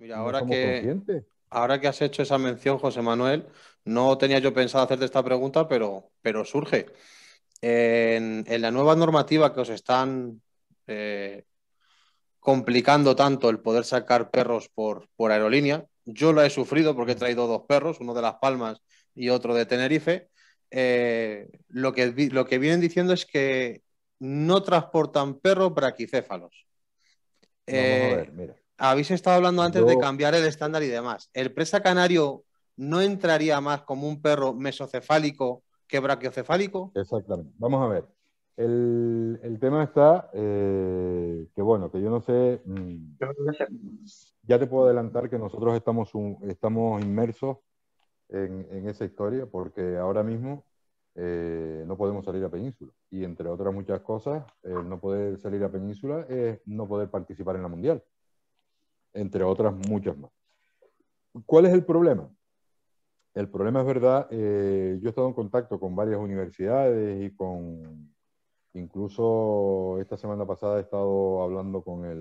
Mira, no somos conscientes. ahora que has hecho esa mención, José Manuel, no tenía yo pensado hacerte esta pregunta, pero surge. En la nueva normativa que os están eh, complicando tanto el poder sacar perros por aerolínea, yo lo he sufrido porque he traído dos perros, uno de Las Palmas y otro de Tenerife. Lo que vienen diciendo es que no transportan perros braquicéfalos. Vamos a ver, Eh, mira, Habéis estado hablando antes de yo, cambiar el estándar y demás. ¿El presa canario no entraría más como un perro mesocefálico que brachiocefálico? exactamente, vamos a ver. El tema está que, bueno, que yo no sé, ya te puedo adelantar que nosotros estamos inmersos en esa historia porque ahora mismo no podemos salir a Península. Y entre otras muchas cosas, no poder salir a Península es no poder participar en la Mundial, entre otras muchas más. ¿Cuál es el problema? El problema es verdad, yo he estado en contacto con varias universidades y con, incluso esta semana pasada he estado hablando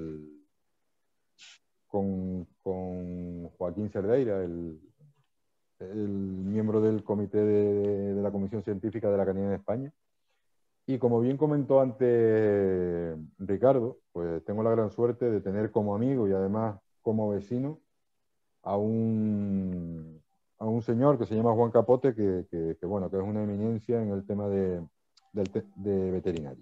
con Joaquín Cerdeira, el miembro del comité de la Comisión Científica de la Academia de España. Y como bien comentó antes Ricardo, pues tengo la gran suerte de tener como amigo y además como vecino a un señor que se llama Juan Capote, bueno, que es una eminencia en el tema de veterinario.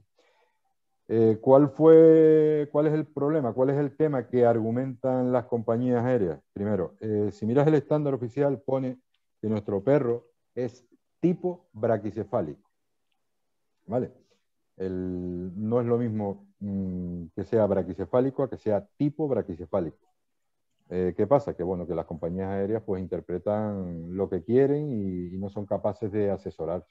¿Cuál es el problema? ¿Cuál es el tema que argumentan las compañías aéreas? Primero, si miras el estándar oficial, pone que nuestro perro es tipo braquicefálico, ¿vale? No es lo mismo que sea braquicefálico a que sea tipo braquicefálico. ¿Qué pasa? Que bueno, que las compañías aéreas pues interpretan lo que quieren y no son capaces de asesorarse.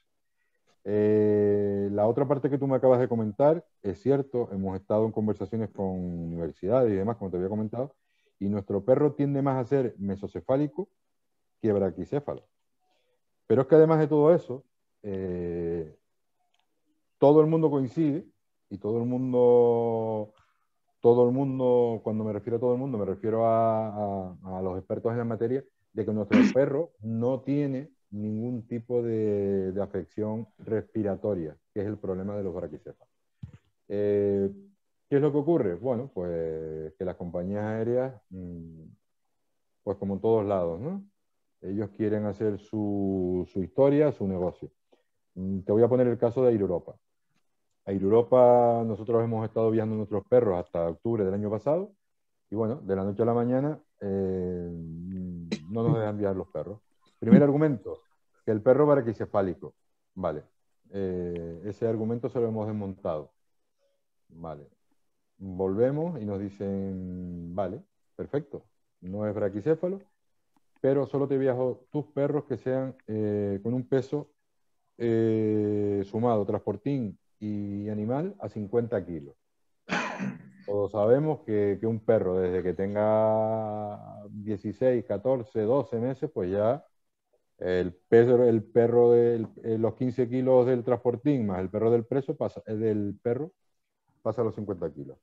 La otra parte que tú me acabas de comentar, es cierto, hemos estado en conversaciones con universidades y demás, como te había comentado, y nuestro perro tiende más a ser mesocefálico que braquicéfalo. Pero es que además de todo eso, eh, todo el mundo coincide y todo el mundo, cuando me refiero a todo el mundo, me refiero a los expertos en la materia, de que nuestro perro no tiene ningún tipo de afección respiratoria, que es el problema de los braquicéfalos. Eh, ¿Qué es lo que ocurre? Bueno, pues que las compañías aéreas, pues como en todos lados, ¿no? Ellos quieren hacer su historia, su negocio. Te voy a poner el caso de Air Europa. Air Europa, nosotros hemos estado viajando nuestros perros hasta octubre del año pasado y bueno, de la noche a la mañana no nos dejan viajar los perros. Primer argumento, que el perro braquicefálico. Vale, ese argumento se lo hemos desmontado. Vale, volvemos y nos dicen, vale, perfecto, no es braquicéfalo, pero solo te viajo tus perros que sean con un peso sumado, transportín y animal a 50 kilos. Todos sabemos que un perro desde que tenga 16, 14, 12 meses, pues ya el perro de los 15 kilos del transportín más el perro del perro pasa a los 50 kilos.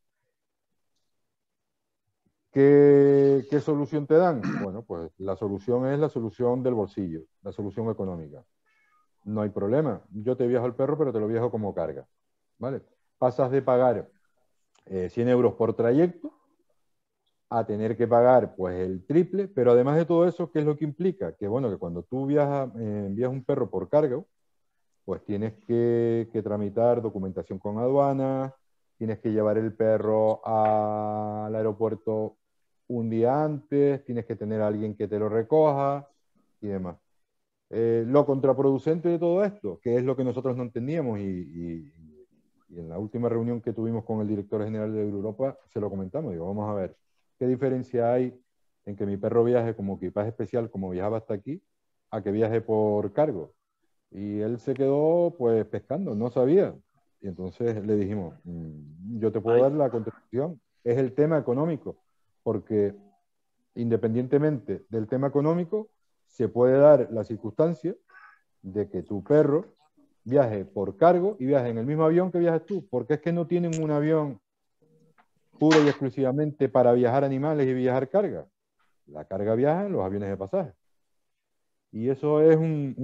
¿Qué solución te dan? Bueno, pues la solución es la solución del bolsillo, la solución económica. No hay problema. Yo te viajo el perro, pero te lo viajo como carga. ¿Vale? Pasas de pagar 100 euros por trayecto a tener que pagar pues el triple, pero además de todo eso, ¿qué es lo que implica? Que bueno, que cuando tú envías un perro por cargo, pues tienes que tramitar documentación con aduana, tienes que llevar el perro al aeropuerto un día antes, tienes que tener a alguien que te lo recoja y demás. Lo contraproducente de todo esto, que es lo que nosotros no entendíamos y en la última reunión que tuvimos con el director general de Europa se lo comentamos, digo, vamos a ver, ¿qué diferencia hay en que mi perro viaje como equipaje especial, como viajaba hasta aquí, a que viaje por cargo? Y él se quedó pues pescando, no sabía. Y entonces le dijimos, yo te puedo dar la contestación, es el tema económico, porque independientemente del tema económico, se puede dar la circunstancia de que tu perro viaje por cargo y viaje en el mismo avión que viajas tú, porque es que no tienen un avión pura y exclusivamente para viajar animales y viajar carga. La carga viaja en los aviones de pasaje. Y eso es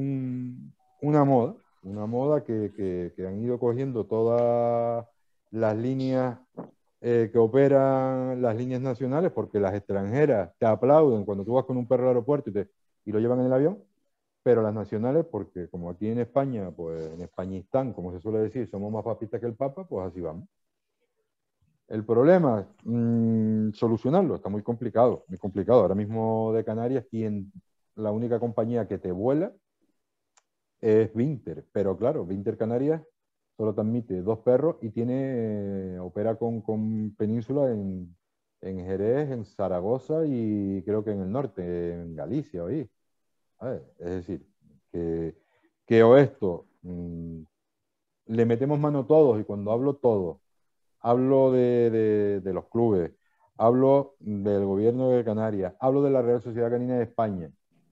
una moda que han ido cogiendo todas las líneas que operan las líneas nacionales, porque las extranjeras te aplauden cuando tú vas con un perro al aeropuerto y lo llevan en el avión, pero las nacionales, porque como aquí en España, pues en Españistán, como se suele decir, somos más papistas que el Papa, pues así vamos. El problema, solucionarlo, está muy complicado, muy complicado. Ahora mismo de Canarias, la única compañía que te vuela es Vinter, pero claro, Vinter Canarias solo te admite 2 perros y opera con Península en Jerez, en Zaragoza y creo que en el norte, en Galicia, oí. Es decir, que o esto le metemos mano todos, y cuando hablo todos, hablo de los clubes, hablo del gobierno de Canarias, hablo de la Real Sociedad Canina de España,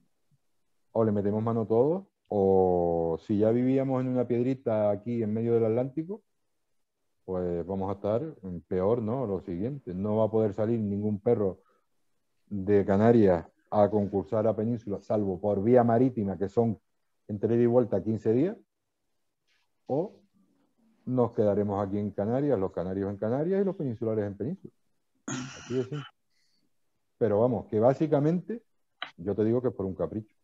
o le metemos mano todos, o si ya vivíamos en una piedrita aquí en medio del Atlántico, pues vamos a estar peor, ¿no? Lo siguiente, no va a poder salir ningún perro de Canarias a concursar a Península, salvo por vía marítima, que son entre ida y vuelta 15 días, o nos quedaremos aquí en Canarias, los canarios en Canarias y los peninsulares en Península. Así de simple. Pero vamos, que básicamente yo te digo que es por un capricho.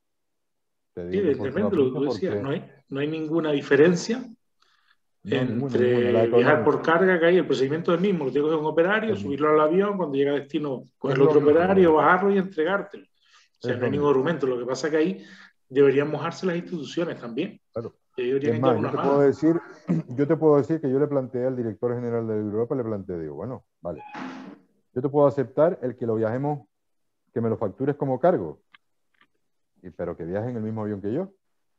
Te Sí, digo que es por un evidentemente, lo que capricho tú decías, porque no hay ninguna diferencia no, ninguna. La entre viajar económica. por carga, que hay el procedimiento es el mismo, lo tiene que hacer un operario, Es mismo. subirlo al avión, cuando llega a destino con Es el lo otro mismo. operario, bajarlo y entregártelo. O sea, Es no hay lo ningún mismo. argumento. Lo que pasa es que ahí deberían mojarse las instituciones también. Claro. Deberían Es echar más, una yo te mano. puedo decir que yo le planteé al director general de Europa, le planteé, digo, bueno, vale, yo te puedo aceptar el que lo viajemos, que me lo factures como cargo, pero que viaje en el mismo avión que yo.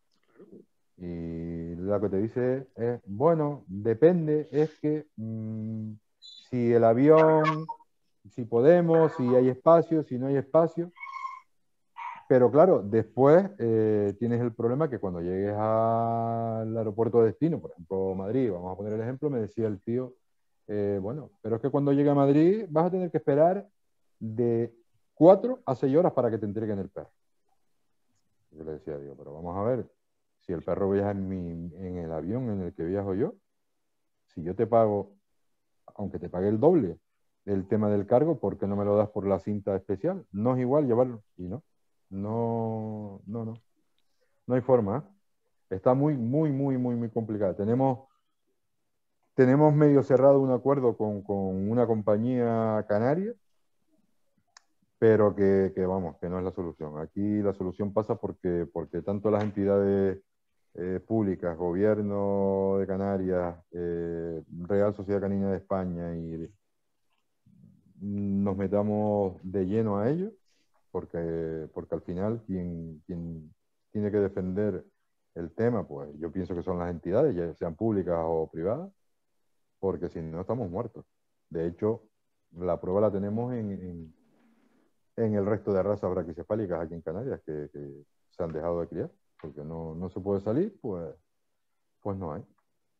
Y lo que te dice es, bueno, depende, es que si el avión, si podemos, si hay espacio, si no hay espacio. Pero claro, después tienes el problema que cuando llegues al aeropuerto de destino, por ejemplo Madrid, vamos a poner el ejemplo, me decía el tío, bueno, pero es que cuando llegue a Madrid vas a tener que esperar de 4 a 6 horas para que te entreguen el perro. Yo le decía, digo, pero vamos a ver, si el perro viaja en el avión en el que viajo yo, si yo te pago, aunque te pague el doble, el tema del cargo, ¿por qué no me lo das por la cinta especial? No es igual llevarlo. Y no hay forma, ¿eh? Está muy complicada. Tenemos medio cerrado un acuerdo con una compañía canaria, pero vamos, que no es la solución. Aquí la solución pasa porque tanto las entidades públicas, Gobierno de Canarias, Real Sociedad Canina de España, y nos metamos de lleno a ello, porque al final quien tiene que defender el tema, pues yo pienso que son las entidades, ya sean públicas o privadas, porque si no estamos muertos. De hecho, la prueba la tenemos en el resto de razas braquicefálicas aquí en Canarias que se han dejado de criar, porque no se puede salir, pues no hay.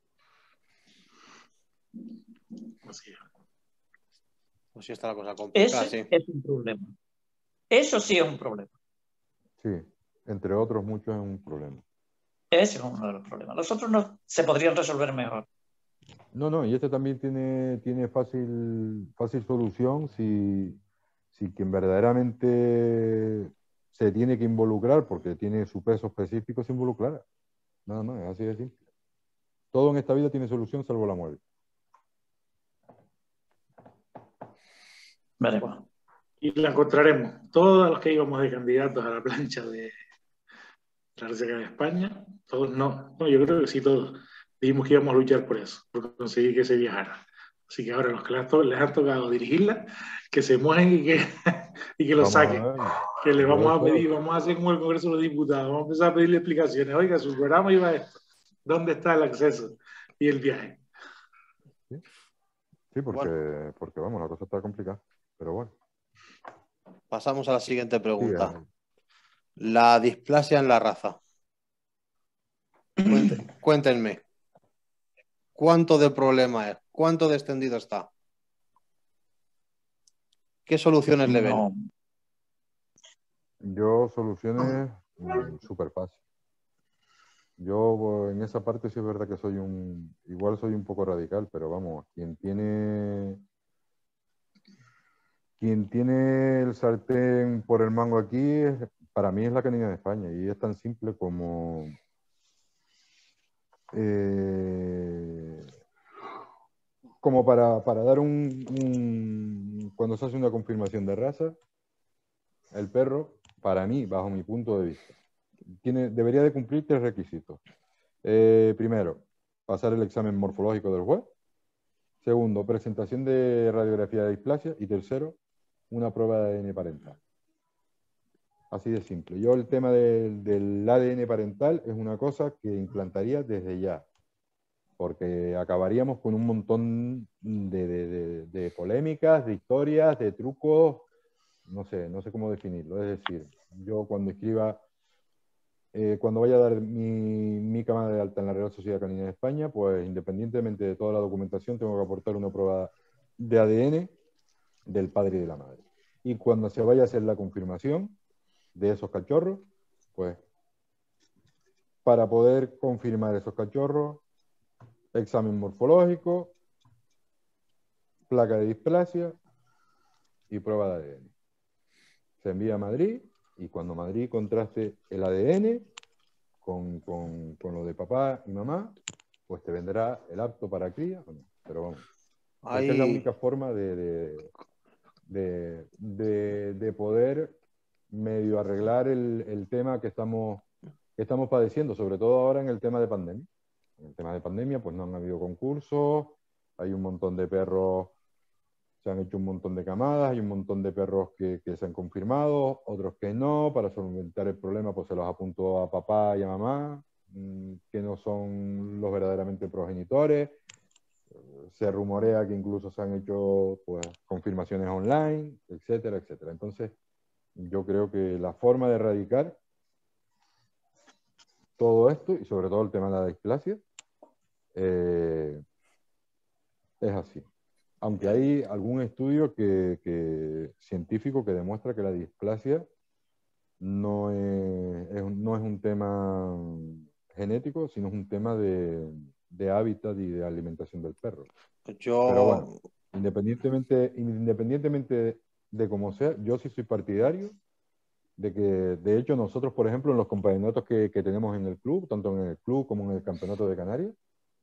Así es. Pues sí está la cosa complicada, Ese sí. es un problema. Eso sí es un problema. Sí, entre otros muchos es un problema. Ese es uno de los problemas. Los otros no se podrían resolver mejor. No, y este también tiene fácil solución si quien verdaderamente se tiene que involucrar, porque tiene su peso específico, se involucrara. Nada más, es así de simple. Todo en esta vida tiene solución salvo la muerte. Vale, bueno. Y la encontraremos. Todos los que íbamos de candidatos a la plancha de la Reserva de España, todos no, yo creo que sí, todos dijimos que íbamos a luchar por eso, por conseguir que se viajara. Así que ahora los que les han tocado dirigirla, que se mueven y que lo saquen. Que le vamos a pedir, vamos a hacer como el Congreso de los Diputados, vamos a empezar a pedirle explicaciones. Oiga, su programa iba a esto. ¿Dónde está el acceso y el viaje? Sí, porque vamos, la cosa está complicada. Pero bueno. Pasamos a la siguiente pregunta. La displasia en la raza. Cuéntenme. ¿Cuánto de problema es? ¿Cuánto de extendido está? ¿Qué soluciones le ven? Yo soluciones súper fácil. Yo en esa parte sí es verdad que igual soy un poco radical, pero vamos, quien tiene el sartén por el mango aquí, para mí es la Canina de España, y es tan simple como para dar cuando se hace una confirmación de raza, el perro, para mí, bajo mi punto de vista, debería de cumplir 3 requisitos. Primero, pasar el examen morfológico del juez. Segundo, presentación de radiografía de displasia. Y tercero, una prueba de ADN parental. Así de simple. Yo el tema del ADN parental es una cosa que implantaría desde ya, porque acabaríamos con un montón de polémicas, de historias, de trucos, no sé cómo definirlo. Es decir, yo cuando vaya a dar mi cámara de alta en la Real Sociedad Canina de España, pues independientemente de toda la documentación, tengo que aportar una prueba de ADN del padre y de la madre. Y cuando se vaya a hacer la confirmación de esos cachorros, pues para poder confirmar esos cachorros, examen morfológico, placa de displasia y prueba de ADN. Se envía a Madrid y cuando Madrid contraste el ADN con lo de papá y mamá, pues te vendrá el apto para cría o no. Pero vamos, porque es la única forma de poder medio arreglar el tema que estamos padeciendo, sobre todo ahora en el tema de pandemia. En el tema de pandemia, pues no han habido concursos, hay un montón de perros, se han hecho un montón de camadas, hay un montón de perros que se han confirmado, otros que no. Para solventar el problema, pues se los apuntó a papá y a mamá, que no son los verdaderamente progenitores. Se rumorea que incluso se han hecho pues confirmaciones online, etcétera, etcétera. Entonces, yo creo que la forma de erradicar todo esto, y sobre todo el tema de la displasia, es así. Aunque hay algún estudio científico que demuestra que la displasia no es un tema genético, sino es un tema de hábitat y de alimentación del perro. Pero bueno, independientemente de cómo sea, yo sí soy partidario de que, de hecho, nosotros, por ejemplo, en los campeonatos que tenemos en el club, tanto en el club como en el campeonato de Canarias,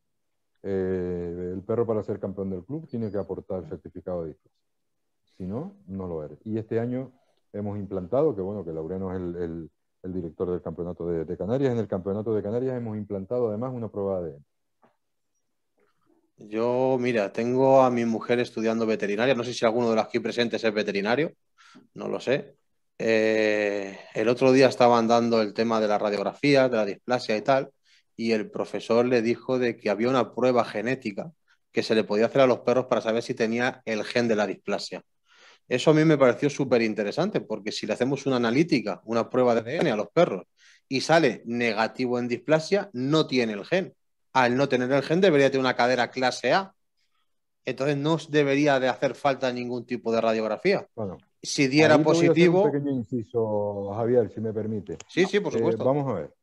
el perro, para ser campeón del club, tiene que aportar certificado de displasia. Si no, no lo eres. Y este año hemos implantado, que bueno, que Laureano es el director del campeonato de Canarias. En el campeonato de Canarias hemos implantado además una prueba de ADN. Yo, mira, tengo a mi mujer estudiando veterinaria. No sé si alguno de los aquí presentes es veterinario, no lo sé. El otro día estaban dando el tema de la radiografía, de la displasia y tal, y el profesor le dijo de que había una prueba genética que se le podía hacer a los perros para saber si tenía el gen de la displasia. Eso a mí me pareció súper interesante, porque si le hacemos una analítica, una prueba de ADN a los perros y sale negativo en displasia, no tiene el gen. Al no tener el gen debería tener una cadera clase A. Entonces no debería de hacer falta ningún tipo de radiografía. Bueno, si diera ahí positivo... Voy a hacer un pequeño inciso, Javier, si me permite. Sí, por supuesto. Vamos a ver.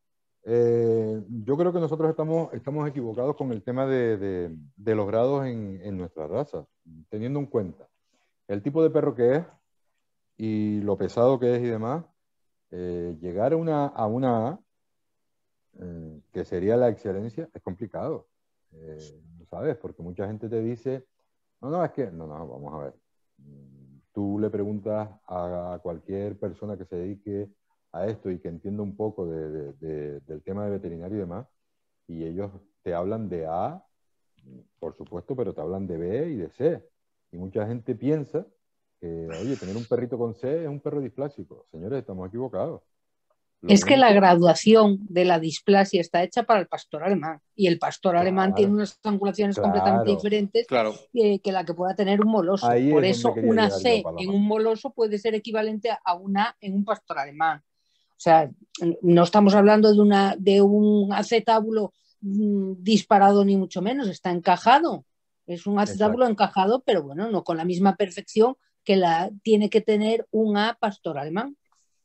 Yo creo que nosotros estamos equivocados con el tema de los grados en nuestra raza, teniendo en cuenta el tipo de perro que es y lo pesado que es y demás. Llegar a una A, que sería la excelencia, es complicado, ¿sabes? Porque mucha gente te dice, no, es que, no, vamos a ver. Tú le preguntas a cualquier persona que se dedique a esto y que entienda un poco del tema de veterinario y demás, y ellos te hablan de A, por supuesto, pero te hablan de B y de C. Y mucha gente piensa que, oye, tener un perrito con C es un perro displásico. Señores, estamos equivocados. Es que la graduación de la displasia está hecha para el pastor alemán, y el pastor alemán tiene unas angulaciones completamente diferentes que la que pueda tener un moloso. Ahí por es eso una C en un moloso puede ser equivalente a una A en un pastor alemán. O sea, no estamos hablando de un acetábulo disparado ni mucho menos, está encajado. Es un acetábulo encajado, pero bueno, no con la misma perfección que la tiene que tener un A pastor alemán.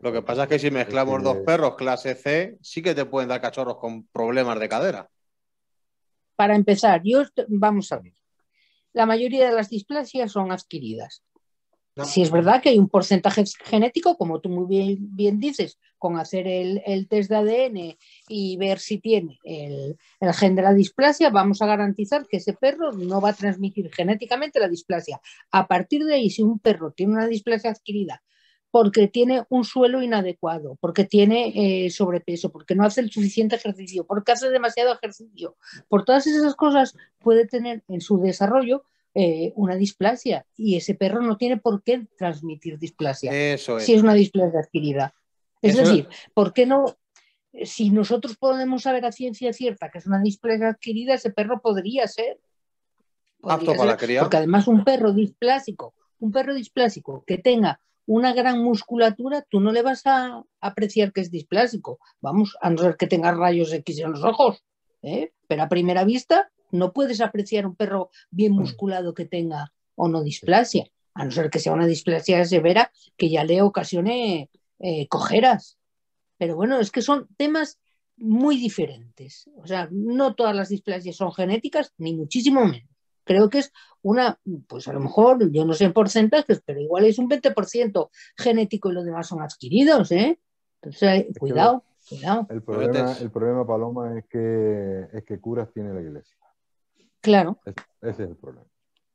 Lo que pasa es que si mezclamos que- dos perros clase C, sí que te pueden dar cachorros con problemas de cadera. Para empezar, vamos a ver. La mayoría de las displasias son adquiridas. Si es verdad que hay un porcentaje genético, como tú muy bien dices, con hacer el test de ADN y ver si tiene el gen de la displasia, vamos a garantizar que ese perro no va a transmitir genéticamente la displasia. A partir de ahí, si un perro tiene una displasia adquirida porque tiene un suelo inadecuado, porque tiene sobrepeso, porque no hace el suficiente ejercicio, porque hace demasiado ejercicio, por todas esas cosas puede tener en su desarrollo una displasia y ese perro no tiene por qué transmitir displasia Eso si es. es una displasia adquirida. Es Eso decir, ¿por qué no? Si nosotros podemos saber a ciencia cierta que es una displasia adquirida, ese perro podría ser, apto para la cría. porque además un perro displásico que tenga una gran musculatura, tú no le vas a apreciar que es displásico, vamos, a no ser que tenga rayos X en los ojos, pero a primera vista no puedes apreciar un perro bien musculado que tenga o no displasia, a no ser que sea una displasia severa que ya le ocasione cojeras. Pero bueno, es que son temas muy diferentes. O sea, no todas las displasias son genéticas, ni muchísimo menos. Creo que es pues a lo mejor, yo no sé en porcentajes, pero igual es un 20% genético y los demás son adquiridos, ¿eh? Entonces, cuidado. El problema, Paloma, es que curas tiene la iglesia. Claro. Ese es el problema.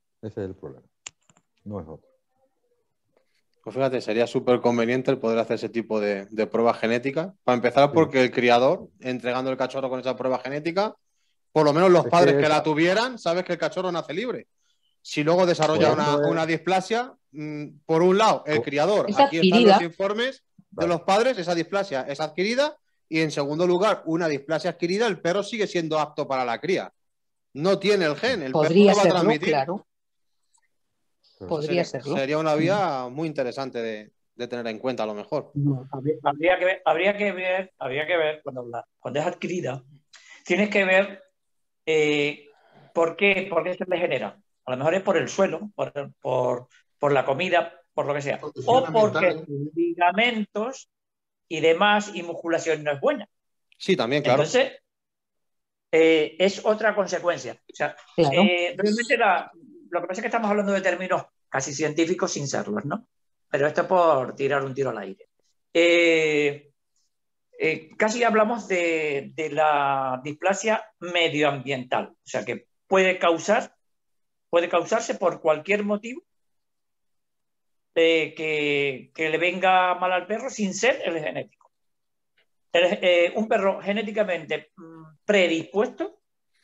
No es otro. Pues fíjate, sería súper conveniente el poder hacer ese tipo de pruebas genéticas. Para empezar, porque el criador, entregando el cachorro con esa prueba genética, por lo menos los padres que la tuvieran, sabes que el cachorro nace libre. Si luego desarrolla una displasia, por un lado, el criador, aquí están los informes de los padres, esa displasia es adquirida, y en segundo lugar, una displasia adquirida, el perro sigue siendo apto para la cría. No tiene el gen, el perro lo va a transmitir. Claro. Podría serlo. Sería una vía muy interesante de tener en cuenta, a lo mejor. Habría que ver cuando es adquirida, tienes que ver por qué se le genera. A lo mejor es por el suelo, por la comida, por lo que sea. O porque ligamentos y demás y musculación no es buena. Sí, también, claro. Entonces, es otra consecuencia. O sea, claro. Realmente lo que pasa es que estamos hablando de términos casi científicos sin serlos, ¿no? Pero esto es por tirar un tiro al aire. Casi hablamos de la displasia medioambiental, o sea que puede causarse por cualquier motivo que le venga mal al perro sin ser el genético. Un perro genéticamente predispuesto,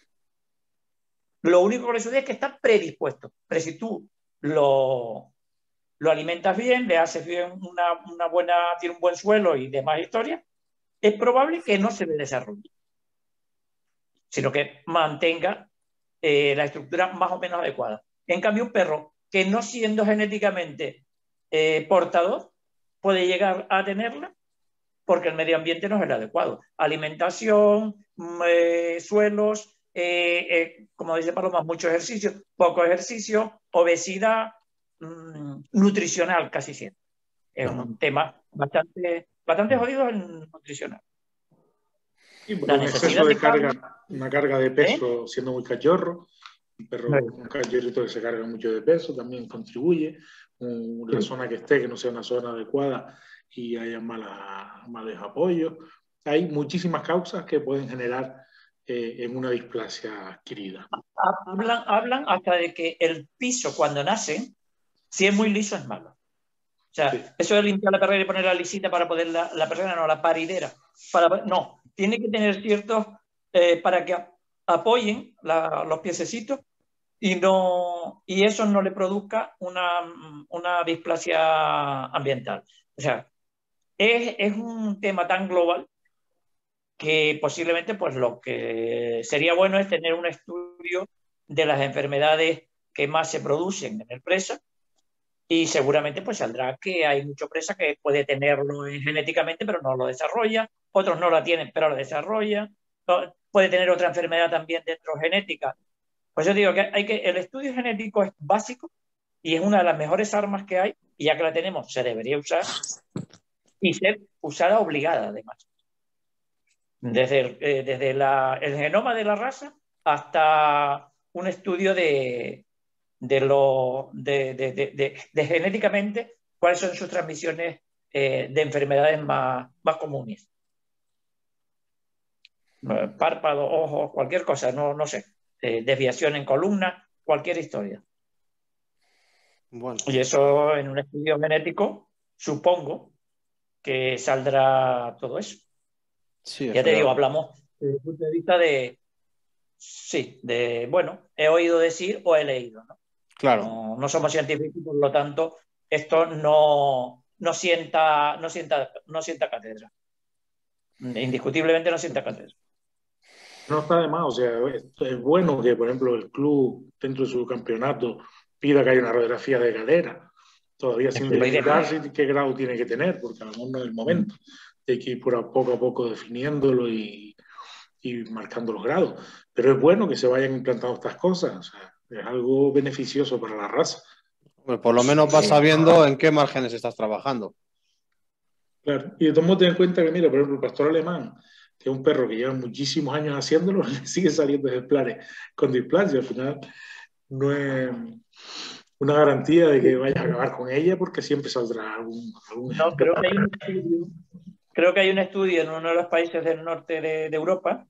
lo único que le sucede es que está predispuesto, pero si tú lo alimentas bien, le haces bien tiene un buen suelo y demás historias, es probable que no se le desarrolle, sino que mantenga la estructura más o menos adecuada. En cambio, un perro que no siendo genéticamente portador puede llegar a tenerla porque el medio ambiente no es el adecuado. Alimentación, suelos, como dice Paloma, mucho ejercicio, poco ejercicio, obesidad, nutricional casi siempre. Es un tema bastante jodido el nutricional. Sí, porque un exceso de carga, una carga de peso siendo muy cachorro, un perro, un cachorrito que se carga mucho de peso también contribuye, la zona que esté, que no sea una zona adecuada y haya malos apoyos. Hay muchísimas causas que pueden generar en una displasia adquirida. Hablan hasta de que el piso cuando nace, si es muy liso, es malo. O sea, sí. Eso de limpiar la perrera y poner la lisita para poder la perrera, no, la paridera. No, tiene que tener ciertos para que apoyen los piececitos y eso no le produzca una displasia ambiental. O sea, es un tema tan global que posiblemente pues lo que sería bueno es tener un estudio de las enfermedades que más se producen en el presa. Y seguramente pues saldrá que hay mucho presa que puede tenerlo genéticamente, pero no lo desarrolla. Otros no la tienen, pero lo desarrolla. Puede tener otra enfermedad también dentro genética. Pues yo digo que el estudio genético es básico y es una de las mejores armas que hay. Y ya que la tenemos, se debería usar. y ser usada obligada, además. Desde el genoma de la raza hasta un estudio de genéticamente cuáles son sus transmisiones de enfermedades más comunes. Párpados, ojos, cualquier cosa, no sé. Desviación en columna, cualquier historia. Bueno, Y eso en un estudio genético, supongo que saldrá todo eso. sí, Ya te digo, hablamos desde el punto de vista bueno, he oído decir o he leído, ¿no? claro. No somos científicos, por lo tanto, esto no sienta cátedra. Indiscutiblemente no sienta cátedra. No está de más, o sea, es bueno que, por ejemplo, el club dentro de su campeonato pida que haya una radiografía de cadera, todavía sin delimitar qué grado tiene que tener, porque a lo mejor no es el momento. Hay que ir poco a poco definiéndolo y marcando los grados. Pero es bueno que se vayan implantando estas cosas, o sea, es algo beneficioso para la raza. Pues por lo menos vas sabiendo en qué márgenes estás trabajando. Claro, y de todos modos ten en cuenta que, mira, por ejemplo, el pastor alemán, que es un perro que lleva muchísimos años haciéndolo, le sigue saliendo ejemplares con displasia. Al final no es una garantía de que vayas a acabar con ella, porque siempre saldrá algún no, creo que hay un estudio en uno de los países del norte de Europa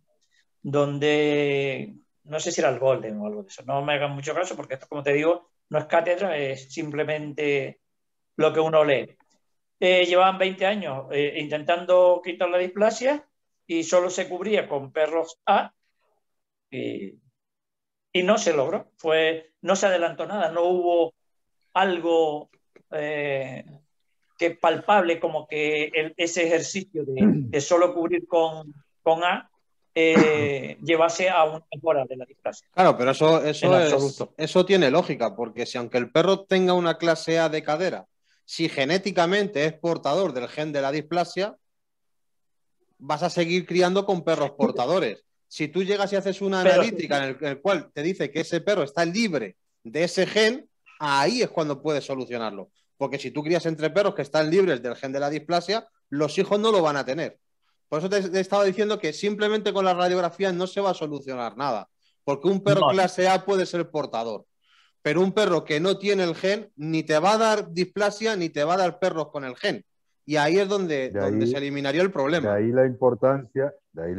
donde, no sé si era el Golden o algo de eso, no me hagan mucho caso porque esto, como te digo, no es cátedra, es simplemente lo que uno lee. Llevaban 20 años intentando quitar la displasia y solo se cubría con perros A y no se logró. No se adelantó nada, no hubo algo que palpable como que ese ejercicio de solo cubrir con A llevase a una mejora de la displasia. Claro, pero eso tiene lógica, porque si aunque el perro tenga una clase A de cadera, si genéticamente es portador del gen de la displasia, vas a seguir criando con perros portadores. Si tú llegas y haces una analítica en el cual te dice que ese perro está libre de ese gen, ahí es cuando puedes solucionarlo. Porque si tú crías entre perros que están libres del gen de la displasia, los hijos no lo van a tener. Por eso te estaba diciendo que simplemente con la radiografía no se va a solucionar nada. Porque un perro clase A puede ser portador. Pero un perro que no tiene el gen ni te va a dar displasia ni te va a dar perros con el gen. Y ahí es donde se eliminaría el problema. De ahí la importancia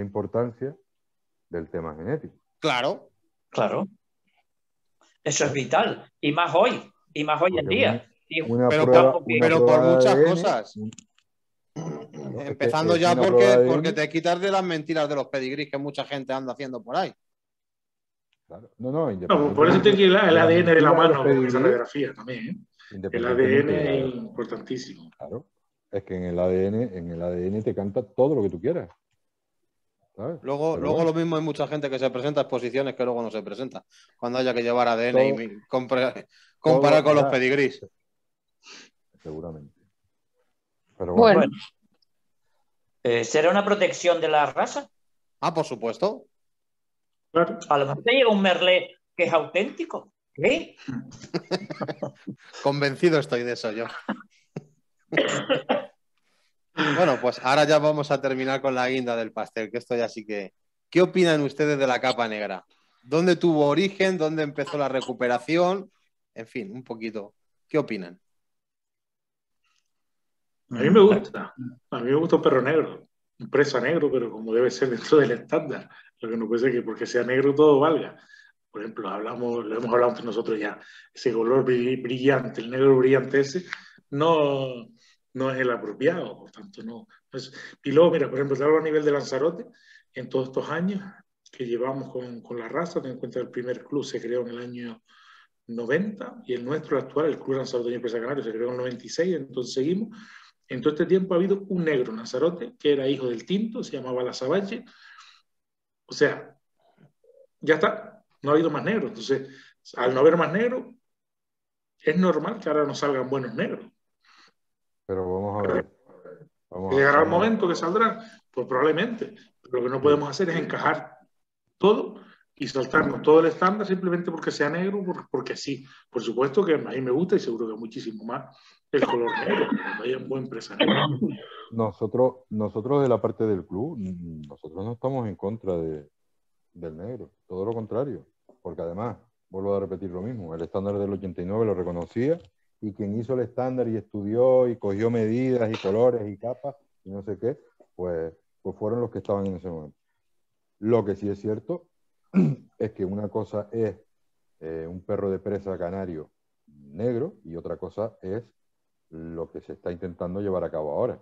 del tema genético. Claro. Claro. Eso es vital. Y más hoy en día. Pero por muchas cosas. Empezando ya porque te quitas de las mentiras de los pedigrís que mucha gente anda haciendo por ahí. Claro. Por eso tiene que ir el ADN de la mano con esa radiografía también, ¿eh? El ADN es importantísimo. Claro. Es que en el ADN te canta todo lo que tú quieras. ¿Sabes? Luego lo mismo hay mucha gente que se presenta a exposiciones que luego no se presenta. Cuando haya que llevar ADN y comparar con los pedigrís. Seguramente. Pero bueno. ¿Será una protección de la raza? Por supuesto. Claro. A lo mejor te llega un merlé que es auténtico. ¿Qué? Convencido estoy de eso yo. Bueno, pues ahora ya vamos a terminar con la guinda del pastel, que esto ya sí que... ¿Qué opinan ustedes de la capa negra? ¿Dónde tuvo origen? ¿Dónde empezó la recuperación? En fin, un poquito. ¿Qué opinan? A mí me gusta. A mí me gusta un perro negro. Un presa negro, pero como debe ser dentro del estándar. Lo que no puede ser que porque sea negro todo valga. Por ejemplo, lo hemos hablado entre nosotros ya. Ese color brillante, el negro brillante ese, no es el apropiado, por tanto no. Y luego, mira, por ejemplo, te hablo a nivel de Lanzarote, en todos estos años que llevamos con la raza, ten en cuenta que el primer club se creó en el año 90 y el nuestro, el actual, el Club Lanzarote Presa Canario, se creó en el 96, entonces seguimos. En todo este tiempo ha habido un negro en Lanzarote que era hijo del Tinto, se llamaba La Sabache. O sea, ya está, no ha habido más negros. Entonces, al no haber más negros, es normal que ahora no salgan buenos negros. Pero vamos a ver. ¿Llegará el momento que saldrán? Pues probablemente. Pero lo que no podemos hacer es encajar todo y saltarnos todo el estándar simplemente porque sea negro, porque sí. Por supuesto que a mí me gusta y seguro que muchísimo más el color negro, cuando haya un buen presa negro. nosotros de la parte del club, nosotros no estamos en contra del negro, todo lo contrario, porque además, vuelvo a repetir lo mismo, el estándar del 89 lo reconocía y quien hizo el estándar y estudió y cogió medidas y colores y capas y no sé qué, pues fueron los que estaban en ese momento. Lo que sí es cierto es que una cosa es un perro de presa canario negro y otra cosa es lo que se está intentando llevar a cabo ahora.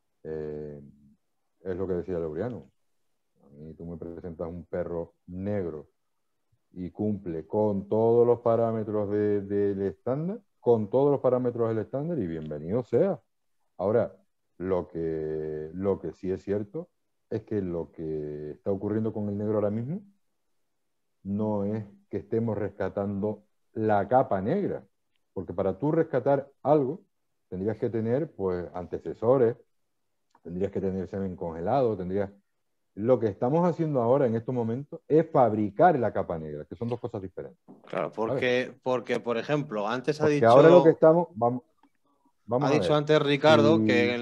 Es lo que decía Laureano. A mí tú me presentas un perro negro y cumple con todos los parámetros del estándar, con todos los parámetros del estándar y bienvenido sea. Ahora, lo que sí es cierto es que lo que está ocurriendo con el negro ahora mismo no es que estemos rescatando la capa negra, porque para tú rescatar algo tendrías que tener pues antecesores, tendrías que tener semen congelado, tendrías... Lo que estamos haciendo ahora en estos momentos es fabricar la capa negra, que son dos cosas diferentes. Claro, porque por ejemplo, antes ha Porque dicho... ahora lo que estamos... Vamos ha a dicho ver. antes Ricardo Si... que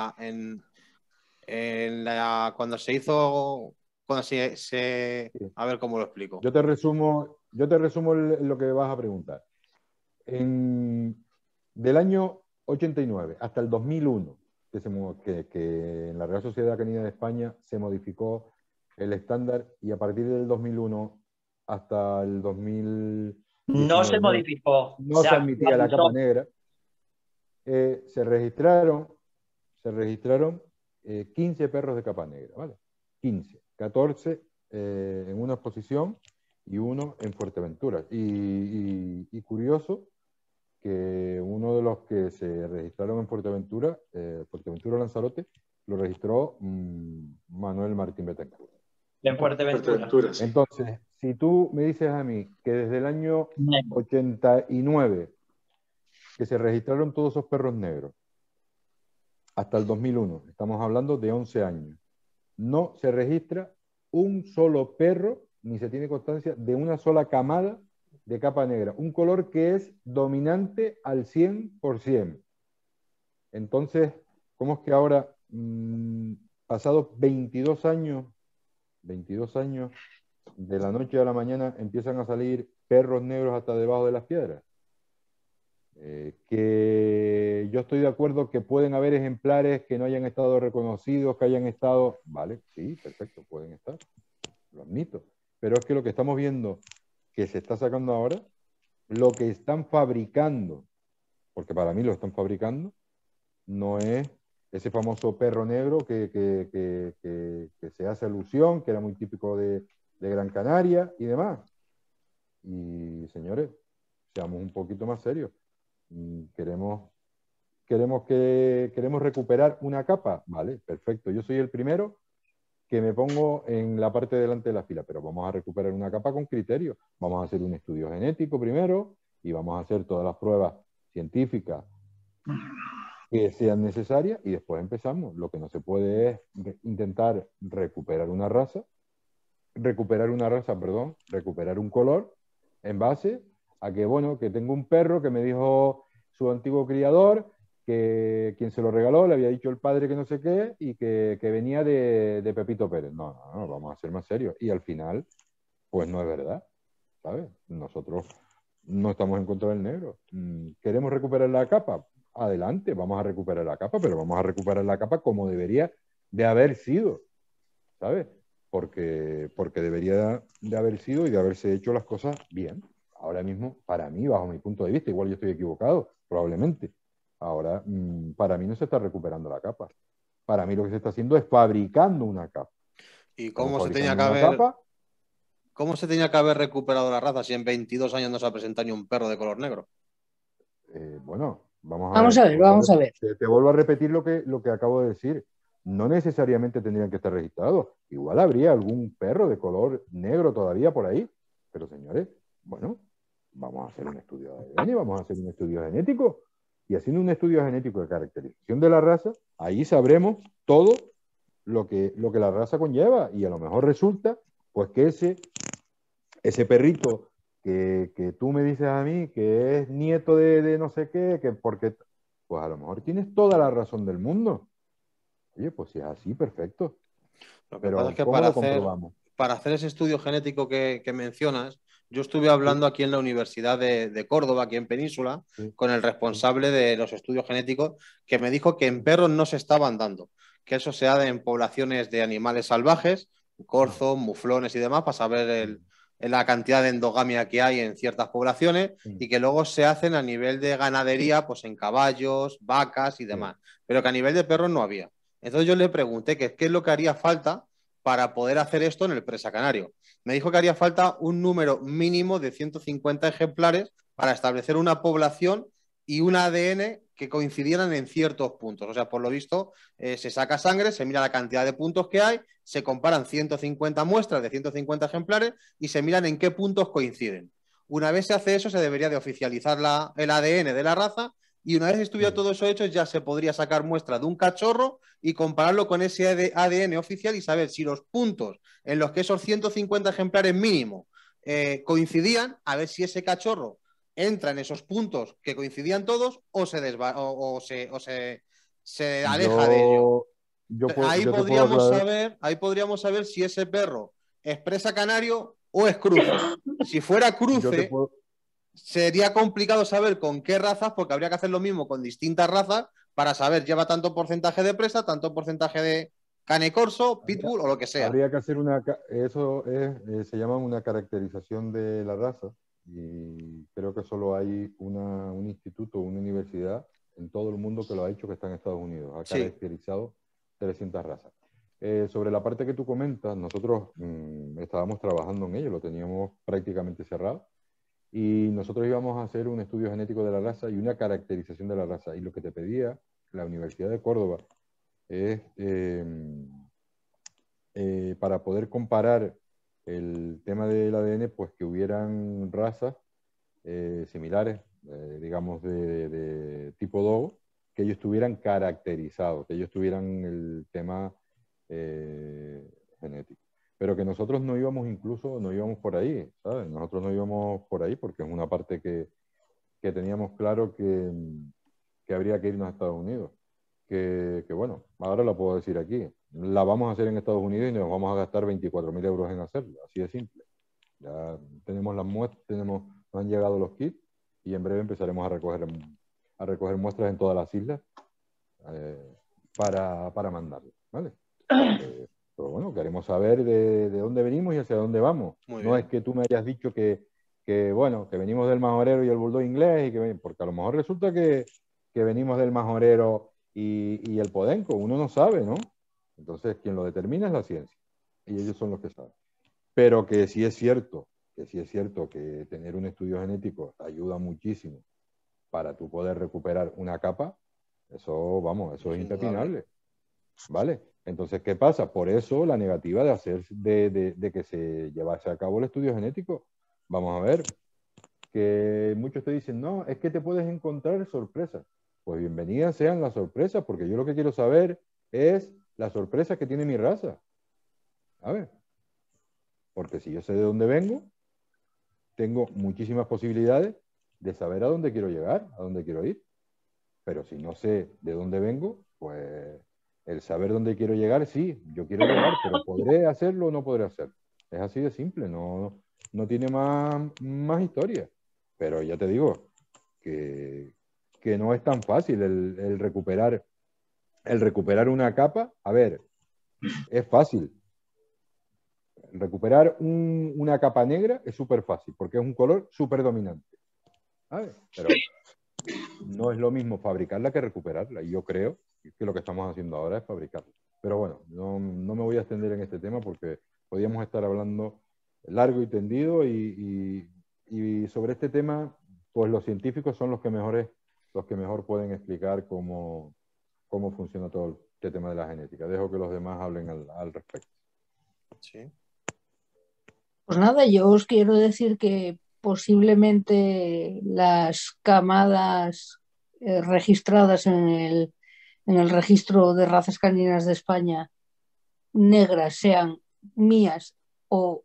cuando se hizo... A ver cómo lo explico. Yo te resumo lo que vas a preguntar. Del año 89 hasta el 2001, que en la Real Sociedad Canina de España se modificó el estándar y a partir del 2001 hasta el 2019 no se modificó. No se admitía la capa negra. Se registraron 15 perros de capa negra, ¿vale? 15, 14 en una exposición y uno en Fuerteventura. Y curioso que uno de los que se registraron en Fuerteventura, Fuerteventura Lanzarote, lo registró Manuel Martín Betancourt. En Fuerteventura. Sí. Entonces, si tú me dices a mí que desde el año 89 que se registraron todos esos perros negros hasta el 2001, estamos hablando de 11 años, no se registra un solo perro, ni se tiene constancia de una sola camada de capa negra, un color que es dominante al 100%. Entonces, ¿cómo es que ahora, pasados 22 años, de la noche a la mañana, empiezan a salir perros negros hasta debajo de las piedras? Que yo estoy de acuerdo que pueden haber ejemplares que no hayan estado reconocidos, que hayan estado... Vale, sí, perfecto, pueden estar, lo admito. Pero es que lo que estamos viendo que se está sacando ahora, lo que están fabricando, porque para mí lo están fabricando, no es ese famoso perro negro que se hace alusión, que era muy típico de Gran Canaria y demás. Y señores, seamos un poquito más serios. Queremos recuperar una capa, vale, perfecto. Yo soy el primero que me pongo en la parte delante de la fila, pero vamos a recuperar una capa con criterio. Vamos a hacer un estudio genético primero y vamos a hacer todas las pruebas científicas que sean necesarias y después empezamos. Lo que no se puede es intentar recuperar un color en base a que, bueno, que tengo un perro que me dijo su antiguo criador que quien se lo regaló le había dicho el padre que no sé qué y que venía de Pepito Pérez. No, vamos a ser más serios. Y al final, pues no es verdad, ¿sabes? Nosotros no estamos en contra del negro. ¿Queremos recuperar la capa? Adelante, vamos a recuperar la capa, pero vamos a recuperar la capa como debería de haber sido, ¿sabes? Porque debería de haber sido y de haberse hecho las cosas bien. Ahora mismo, para mí, bajo mi punto de vista, igual yo estoy equivocado, probablemente. Ahora, para mí no se está recuperando la capa. Para mí lo que se está haciendo es fabricando una capa. ¿Y cómo se tenía que haber recuperado la raza si en 22 años no se ha presentado ni un perro de color negro? Bueno, vamos a ver. Te vuelvo a repetir lo que acabo de decir. No necesariamente tendrían que estar registrados. Igual habría algún perro de color negro todavía por ahí. Pero señores, bueno, vamos a hacer un estudio de ADN, vamos a hacer un estudio genético. Y haciendo un estudio genético de caracterización de la raza, ahí sabremos todo lo que la raza conlleva. Y a lo mejor resulta pues que ese perrito que tú me dices a mí que es nieto de no sé qué, porque pues a lo mejor tienes toda la razón del mundo. Oye, pues si es así, perfecto. Lo que Pero pasa es que ¿cómo lo comprobamos? para hacer Pero es que ¿cómo lo comprobamos? para hacer ese estudio genético que mencionas, yo estuve hablando Sí, aquí en la Universidad de Córdoba, aquí en Península, sí, con el sí. responsable de los estudios genéticos, que me dijo que en perros no se estaban dando, que eso se da en poblaciones de animales salvajes, Ah, corzos, muflones y demás, para saber la cantidad de endogamia que hay en ciertas poblaciones sí, y que luego se hacen a nivel de ganadería, pues en caballos, vacas y sí. demás, pero que a nivel de perros no había. Entonces yo le pregunté que qué es lo que haría falta para poder hacer esto en el presa canario. Me dijo que haría falta un número mínimo de 150 ejemplares para establecer una población y un ADN que coincidieran en ciertos puntos. O sea, por lo visto, se saca sangre, se mira la cantidad de puntos que hay, se comparan 150 muestras de 150 ejemplares y se miran en qué puntos coinciden. Una vez se hace eso, se debería de oficializar el ADN de la raza y una vez estuviera Mm. todo eso hecho, ya se podría sacar muestra de un cachorro y compararlo con ese ADN oficial y saber si los puntos en los que esos 150 ejemplares mínimo coincidían, a ver si ese cachorro entra en esos puntos que coincidían todos o se aleja de ello. Yo, Ahí yo te puedo aclarar, ahí podríamos saber si ese perro es presa canario o es cruce. Si fuera yo te cruce, puedo, sería complicado saber con qué razas, porque habría que hacer lo mismo con distintas razas para saber lleva tanto porcentaje de presa, tanto porcentaje de cane corso, habría, pitbull o lo que sea. habría que hacer eso es, se llama una caracterización de la raza y creo que solo hay un instituto, una universidad en todo el mundo que lo ha hecho, que está en Estados Unidos. Ha Sí, caracterizado 300 razas. Sobre la parte que tú comentas, nosotros estábamos trabajando en ello, lo teníamos prácticamente cerrado y nosotros íbamos a hacer un estudio genético de la raza y una caracterización de la raza. Y lo que te pedía la Universidad de Córdoba es para poder comparar el tema del ADN, pues que hubieran razas similares, digamos, de tipo dogo, que ellos estuvieran caracterizados, que ellos tuvieran el tema genético. Pero que nosotros no íbamos incluso, no íbamos por ahí, ¿sabes? Nosotros no íbamos por ahí porque es una parte que teníamos claro que habría que irnos a Estados Unidos. Que bueno, ahora la puedo decir aquí. La vamos a hacer en Estados Unidos y nos vamos a gastar 24.000 euros en hacerla, así de simple. Ya tenemos las muestras, nos han llegado los kits y en breve empezaremos a recoger muestras en todas las islas para mandarlas, ¿vale? Pero bueno, queremos saber de dónde venimos y hacia dónde vamos. muy No bien. es que tú me hayas dicho bueno, que venimos del majorero y el bulldog inglés, porque a lo mejor resulta que venimos del majorero y el podenco, uno no sabe, ¿no? Entonces, quien lo determina es la ciencia y ellos son los que saben. Pero que sí es cierto, que tener un estudio genético ayuda muchísimo para tú poder recuperar una capa, eso, vamos, eso Es es indudable. impepinable, ¿vale? Entonces, ¿qué pasa? Por eso la negativa de que se llevase a cabo el estudio genético. Vamos a ver, que muchos te dicen, no, es que te puedes encontrar sorpresas. Pues bienvenidas sean las sorpresas, porque yo lo que quiero saber es la sorpresa que tiene mi raza. A ver, porque si yo sé de dónde vengo, tengo muchísimas posibilidades de saber a dónde quiero llegar, a dónde quiero ir. Pero si no sé de dónde vengo, pues el saber dónde quiero llegar, sí, yo quiero llegar, pero ¿podré hacerlo o no podré hacerlo? Es así de simple, no tiene más historia. Pero ya te digo que no es tan fácil el recuperar una capa. A ver, es fácil. Recuperar una capa negra es súper fácil, porque es un color súper dominante. ¿Sabes? Pero no es lo mismo fabricarla que recuperarla. Y yo creo que lo que estamos haciendo ahora es fabricarla. Pero bueno, no me voy a extender en este tema porque podríamos estar hablando largo y tendido y sobre este tema, pues los científicos son los que mejor pueden explicar cómo funciona todo este tema de la genética. Dejo que los demás hablen al respecto. Sí. Pues nada, yo os quiero decir que posiblemente las camadas registradas en el registro de razas caninas de España negras sean mías o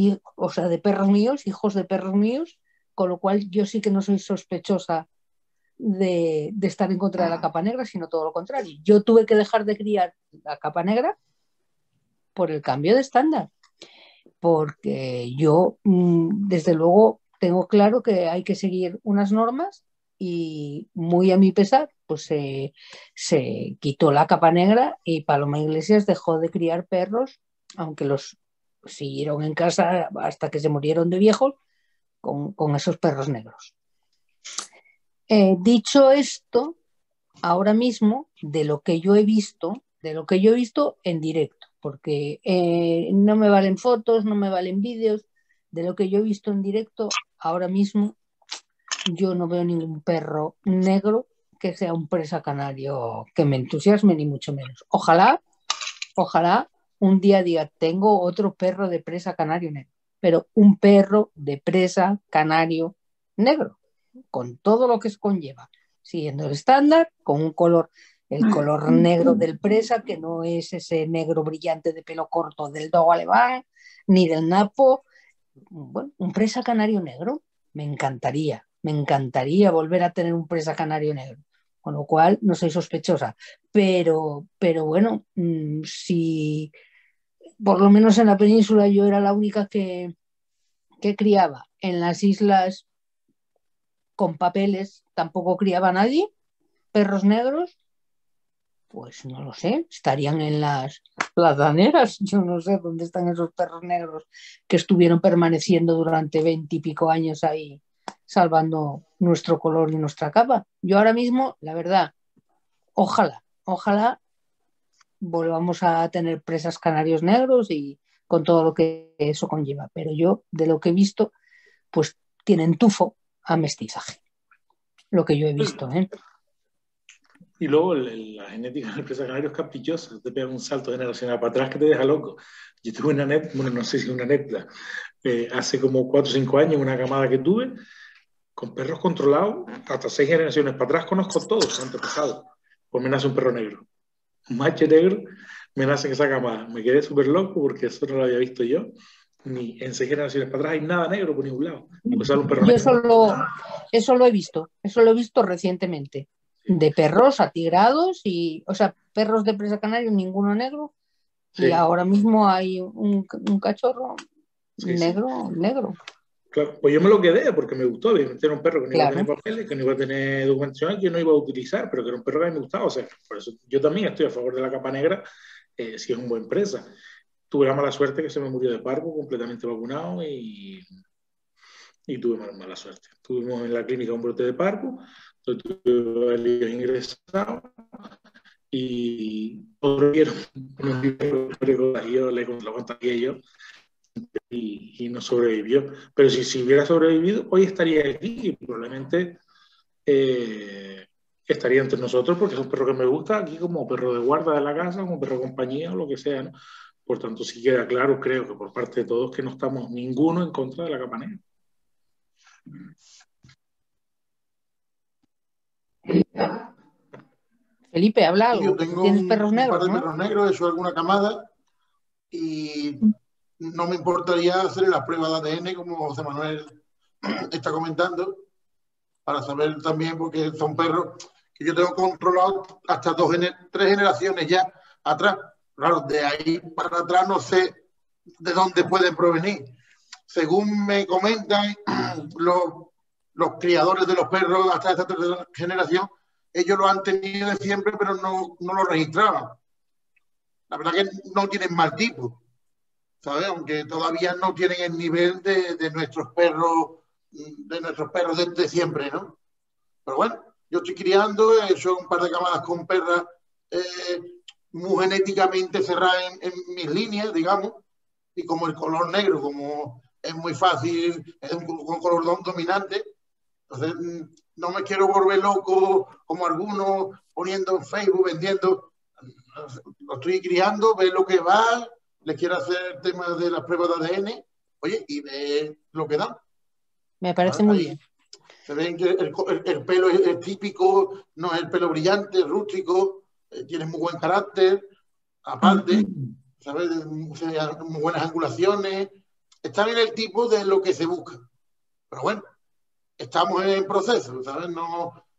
o sea, de perros míos, hijos de perros míos, con lo cual yo sí que no soy sospechosa de estar en contra de la capa negra, sino todo lo contrario. Yo tuve que dejar de criar la capa negra por el cambio de estándar, porque yo, desde luego, tengo claro que hay que seguir unas normas y, muy a mi pesar, pues se quitó la capa negra y Paloma Iglesias dejó de criar perros, aunque los siguieron en casa hasta que se murieron de viejos con esos perros negros. Dicho esto, ahora mismo, de lo que yo he visto en directo, porque no me valen fotos, no me valen vídeos, de lo que yo he visto en directo, ahora mismo yo no veo ningún perro negro que sea un presa canario que me entusiasme, ni mucho menos. Ojalá un día diga, tengo otro perro de presa canario negro, pero un perro de presa canario negro, con todo lo que se conlleva, siguiendo el estándar, con un color, el color negro del presa, que no es ese negro brillante de pelo corto del dogo alemán, ni del napo. Bueno, un presa canario negro, me encantaría volver a tener un presa canario negro, con lo cual no soy sospechosa, pero bueno, si por lo menos en la península yo era la única que criaba en las islas con papeles, tampoco criaba nadie, perros negros, pues no lo sé, estarían en las plataneras, yo no sé dónde están esos perros negros que estuvieron permaneciendo durante 20 y pico años ahí, salvando nuestro color y nuestra capa. Yo ahora mismo, la verdad, ojalá volvamos a tener presas canarios negros y con todo lo que eso conlleva, pero yo, de lo que he visto, pues tienen tufo a mestizaje, lo que yo he visto, ¿eh? Y luego la genética del presa canario es caprichosa, te pega un salto generacional para atrás que te deja loco. Yo tuve una anécdota, bueno, no sé si una anécdota, hace como 4 o 5 años, una camada que tuve con perros controlados, hasta 6 generaciones para atrás conozco todos, antepasados. Pues me nace un perro negro, un macho negro, me nace en esa camada. Me quedé súper loco porque eso no lo había visto yo. Ni en 6 generaciones para atrás hay nada negro por ningún lado. Pues sale un perro Yo negro. eso lo he visto recientemente, de perros atigrados y, o sea, perros de presa canario, ninguno negro, sí. Y ahora mismo hay un cachorro negro. Claro, pues yo me lo quedé porque me gustó, obviamente era un perro que no iba a tener papeles, que no iba a tener documentación, que no iba a utilizar, pero que era un perro que me gustaba, o sea, por eso yo también estoy a favor de la capa negra, si es una buena presa. Tuve la mala suerte que se me murió de parvo, completamente vacunado, y tuve mala suerte. Tuvimos en la clínica un brote de parvo, tuve varios ingresados, y otros vieron unos libros, yo le lo contagié yo, y no sobrevivió. Pero si hubiera sobrevivido, hoy estaría aquí y probablemente estaría entre nosotros, porque es un perro que me gusta aquí como perro de guarda de la casa, como perro de compañía o lo que sea, ¿no? Por tanto, sí queda claro, creo que por parte de todos, que no estamos ninguno en contra de la capa negra. Felipe, habla algo. Yo tengo ¿Tienes perros negros? Un par de perros negros, he hecho alguna camada y no me importaría hacer las pruebas de ADN, como José Manuel está comentando, para saber también, porque son perros que yo tengo controlados hasta 3 generaciones ya atrás. Claro, de ahí para atrás no sé de dónde pueden provenir. Según me comentan los criadores de los perros hasta esta 3ª generación, ellos lo han tenido de siempre, pero no lo registraban. La verdad que no tienen mal tipo, ¿sabes? Aunque todavía no tienen el nivel de nuestros perros, de siempre, ¿no? Pero bueno, yo estoy criando, he hecho un par de camadas con perras muy genéticamente cerradas en mis líneas, digamos, y como el color negro, como es muy fácil, es un color dominante, entonces no me quiero volver loco como algunos poniendo en Facebook, vendiendo. Lo estoy criando, ve lo que va, le quiero hacer el tema de las pruebas de ADN, oye, y ve lo que da. Me parece muy bien. Se ven que el pelo es típico, no es el pelo brillante, rústico, tiene muy buen carácter, aparte, ¿sabes? Muy buenas angulaciones, está bien el tipo de lo que se busca. Pero bueno, estamos en proceso, ¿sabes? No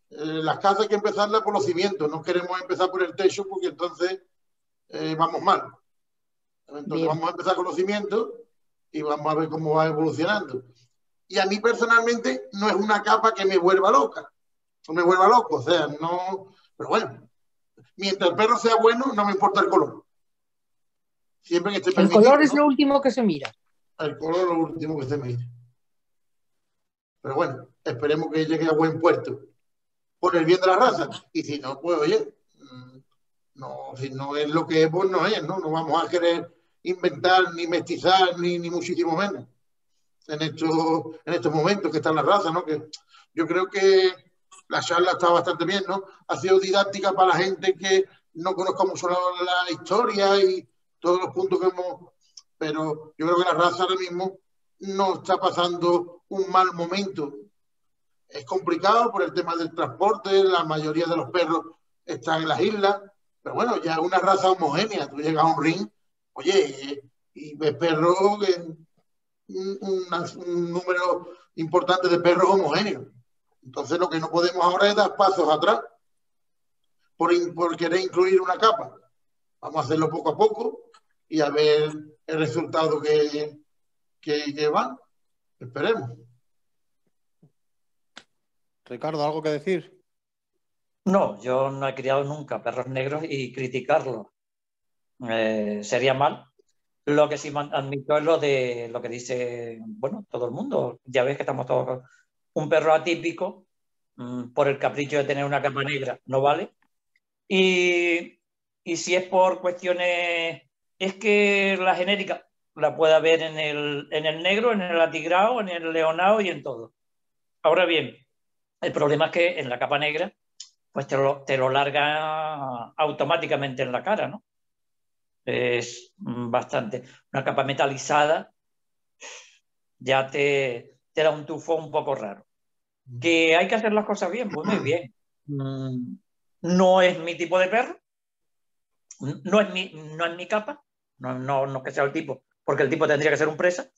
las casas hay que empezarlas por los cimientos, no queremos empezar por el techo porque entonces vamos mal. Entonces Bien. vamos a empezar con los cimientos y vamos a ver cómo va evolucionando. Y a mí personalmente no es una capa que me vuelva loca, no me vuelva loco, o sea, no, pero bueno, mientras el perro sea bueno, no me importa el color. Siempre que esté El permitido, color es ¿no? lo último que se mira. El color es lo último que se mire. Pero bueno, esperemos que llegue a buen puerto por el bien de la raza. Y si no, pues oye, no, si no es lo que es, pues no es, ¿no? No vamos a querer inventar, ni mestizar, ni muchísimo menos en estos momentos que está la raza, ¿no? Que yo creo que la charla está bastante bien, ¿no? Ha sido didáctica para la gente que no conozca mucho la historia y todos los puntos que hemos... Pero yo creo que la raza ahora mismo no está pasando un mal momento. Es complicado por el tema del transporte, la mayoría de los perros están en las islas, pero bueno, ya es una raza homogénea. Tú llegas a un ring, oye, y ves perros, un número importante de perros homogéneos. Entonces lo que no podemos ahora es dar pasos atrás por querer incluir una capa. Vamos a hacerlo poco a poco y a ver el resultado que va. Esperemos. Ricardo, ¿algo que decir? No, yo no he criado nunca perros negros y criticarlos sería mal. Lo que sí admito es lo que dice, bueno, todo el mundo. Ya ves que estamos todos... Un perro atípico, por el capricho de tener una capa negra, no vale. Y si es por cuestiones... Es que la genética la puede haber en el negro, en el atigrado, en el leonado y en todo. Ahora bien, el problema es que en la capa negra pues te lo larga automáticamente en la cara, ¿no? Es bastante. Una capa metalizada ya te da un tufo un poco raro. ¿Que hay que hacer las cosas bien? Pues muy bien. No es mi tipo de perro, no es mi capa, no que sea el tipo, porque el tipo tendría que ser un presa,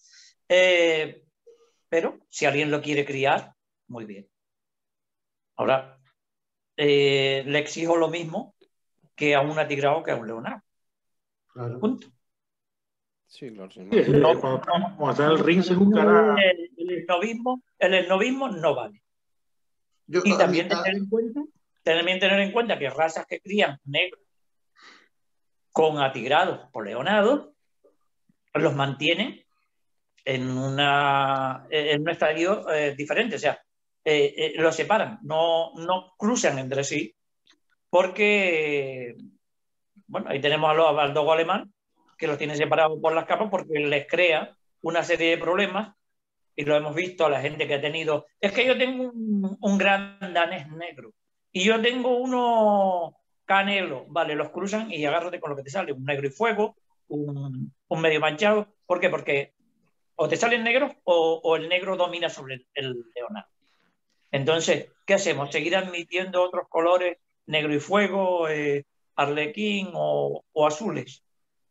pero si alguien lo quiere criar, muy bien. Ahora, le exijo lo mismo que a un atigrado que a un leonado. Claro. Punto. Sí, claro, sin Sí, más. no, cuando está en el ring se buscará. El esnovismo no vale. Y también tener en cuenta que razas que crían negros con atigrados o leonados los mantienen en un estadio diferente, o sea, los separan, no cruzan entre sí, porque, bueno, ahí tenemos al dogo alemán, que los tiene separados por las capas porque les crea una serie de problemas, y lo hemos visto a la gente que ha tenido, es que yo tengo un gran danés negro, y yo tengo uno canelo, vale, los cruzan y agárrate con lo que te sale, un negro y fuego, un medio manchado. ¿Por qué? Porque o te salen negros o el negro domina sobre el leonado. Entonces, ¿qué hacemos? ¿Seguir admitiendo otros colores, negro y fuego, arlequín o azules?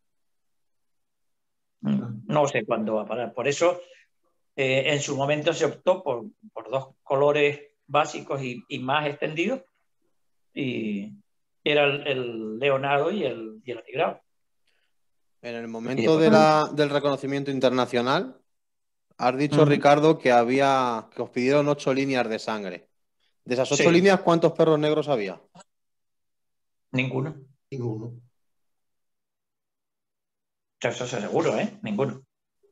No sé cuándo va a parar. Por eso, en su momento se optó por dos colores básicos y más extendidos, y era el leonado y el atigrado. En el momento del reconocimiento internacional, has dicho, Ricardo, que os pidieron 8 líneas de sangre. De esas 8 líneas, ¿cuántos perros negros había? Ninguno. Eso es seguro, ¿eh? Ninguno.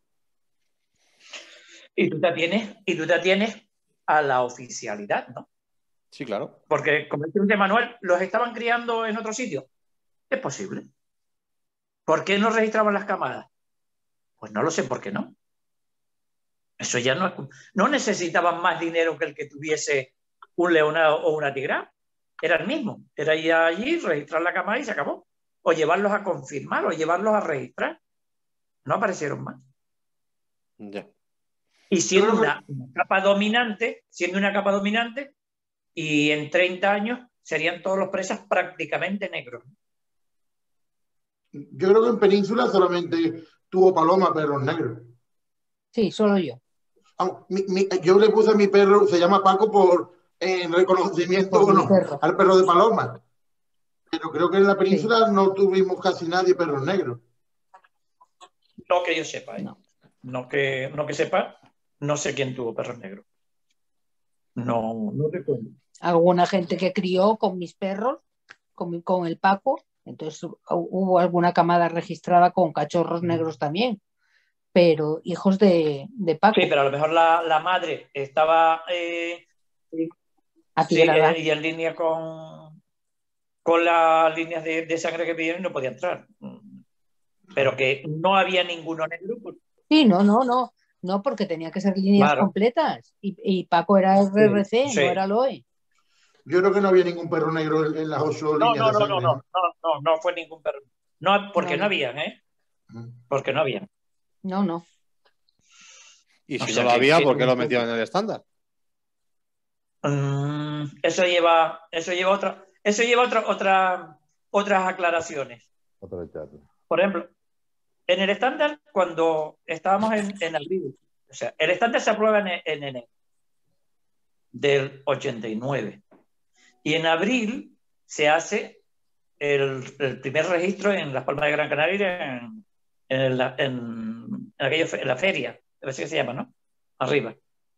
Y tú te atienes a la oficialidad, ¿no? Sí, claro. Porque, como dice Manuel, ¿los estaban criando en otro sitio? Es posible. ¿Por qué no registraban las camadas? Pues no lo sé por qué no. Eso ya no necesitaban más dinero que el que tuviese un leonado o un atigrado. Era el mismo. Era ir allí, registrar la camada y se acabó. O llevarlos a confirmar o llevarlos a registrar. No aparecieron más. Ya. Y siendo una capa dominante, y en 30 años serían todos los presas prácticamente negros. Yo creo que en Península solamente tuvo Paloma perros negros. Sí, solo yo. Yo le puse a mi perro, se llama Paco en reconocimiento Por mi bueno, perro. al perro de Paloma. Pero creo que en la Sí. península no tuvimos casi nadie perros negros. No que yo sepa, ¿eh? No. No que sepa, no sé quién tuvo perros negros. No recuerdo. Alguna gente que crió con mis perros, con el Paco, entonces hubo alguna camada registrada con cachorros negros también, pero hijos de Paco, Sí, pero a lo mejor la madre estaba sí, atigrada. y en línea con las líneas de sangre que pidieron y no podía entrar. Pero que no había ninguno negro. Sí, no, porque tenía que ser líneas Claro. completas y Paco era RRC, Sí. no era LOE. Yo creo que no había ningún perro negro en las 8 líneas de sangre. No fue ningún perro. No, porque no habían, ¿eh? Porque no habían. No. Y O si sea no lo que- había, que- ¿por qué lo metieron en el estándar? Eso lleva otras aclaraciones. Otra charla. Por ejemplo, en el estándar, cuando estábamos en abril, o sea, el estándar se aprueba en enero del 89. Y en abril se hace el primer registro en Las Palmas de Gran Canaria, en la feria, así que se llama, ¿no? Arriba.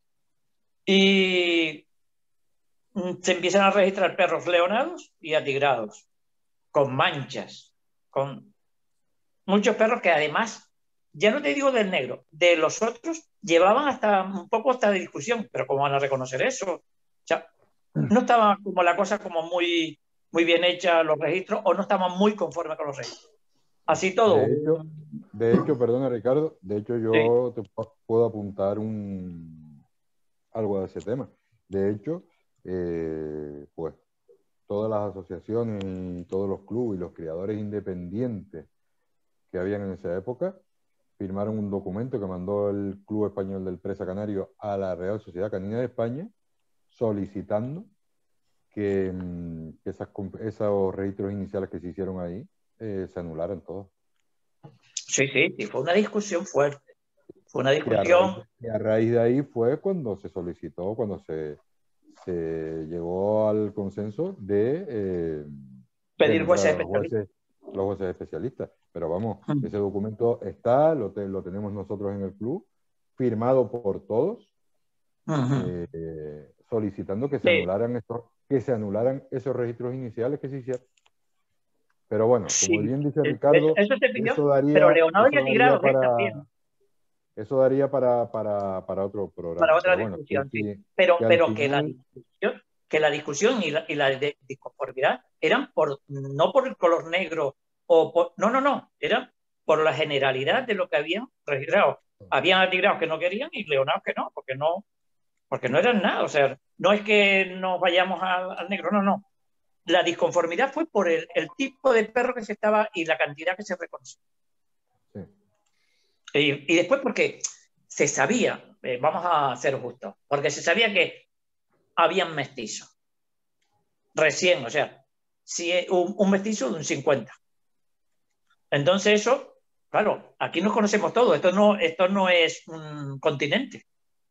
Y se empiezan a registrar perros leonados y atigrados, con manchas, con muchos perros que además, ya no te digo del negro, de los otros llevaban hasta un poco hasta de discusión, pero ¿cómo van a reconocer eso? O sea, no estaba como la cosa como muy bien hecha los registros, o no estaban muy conformes con los registros. Así todo. De hecho, perdona Ricardo, de hecho yo te puedo apuntar algo de ese tema. De hecho, pues todas las asociaciones y todos los clubes y los criadores independientes que habían en esa época firmaron un documento que mandó el Club Español del Presa Canario a la Real Sociedad Canina de España solicitando que esos registros iniciales que se hicieron ahí se anularan todos. Sí, fue una discusión fuerte. Fue una discusión. Y a raíz de ahí fue cuando se solicitó, cuando se llegó al consenso de pedir jueces los jueces especialistas. Pero vamos, ese documento está, lo tenemos nosotros en el club, firmado por todos, solicitando que se anularan esos registros iniciales que se hicieron. Pero bueno, como bien dice Ricardo, eso daría, pero Leonardo y Atigrado también. Eso daría para otro programa. Para otra pero discusión, bueno, sí. Pero que la discusión y la disconformidad eran no por el color negro, no, eran por la generalidad de lo que habían registrado. Habían atigrados que no querían y leonados que no, porque no eran nada. O sea, no es que nos vayamos al negro, no. La disconformidad fue por el tipo de perro que se estaba y la cantidad que se reconoció. Sí. Y después porque se sabía, vamos a ser justos, porque se sabía que habían mestizos. Recién, o sea, si un mestizo de un 50. Entonces eso, claro, aquí nos conocemos todos, esto no es un continente.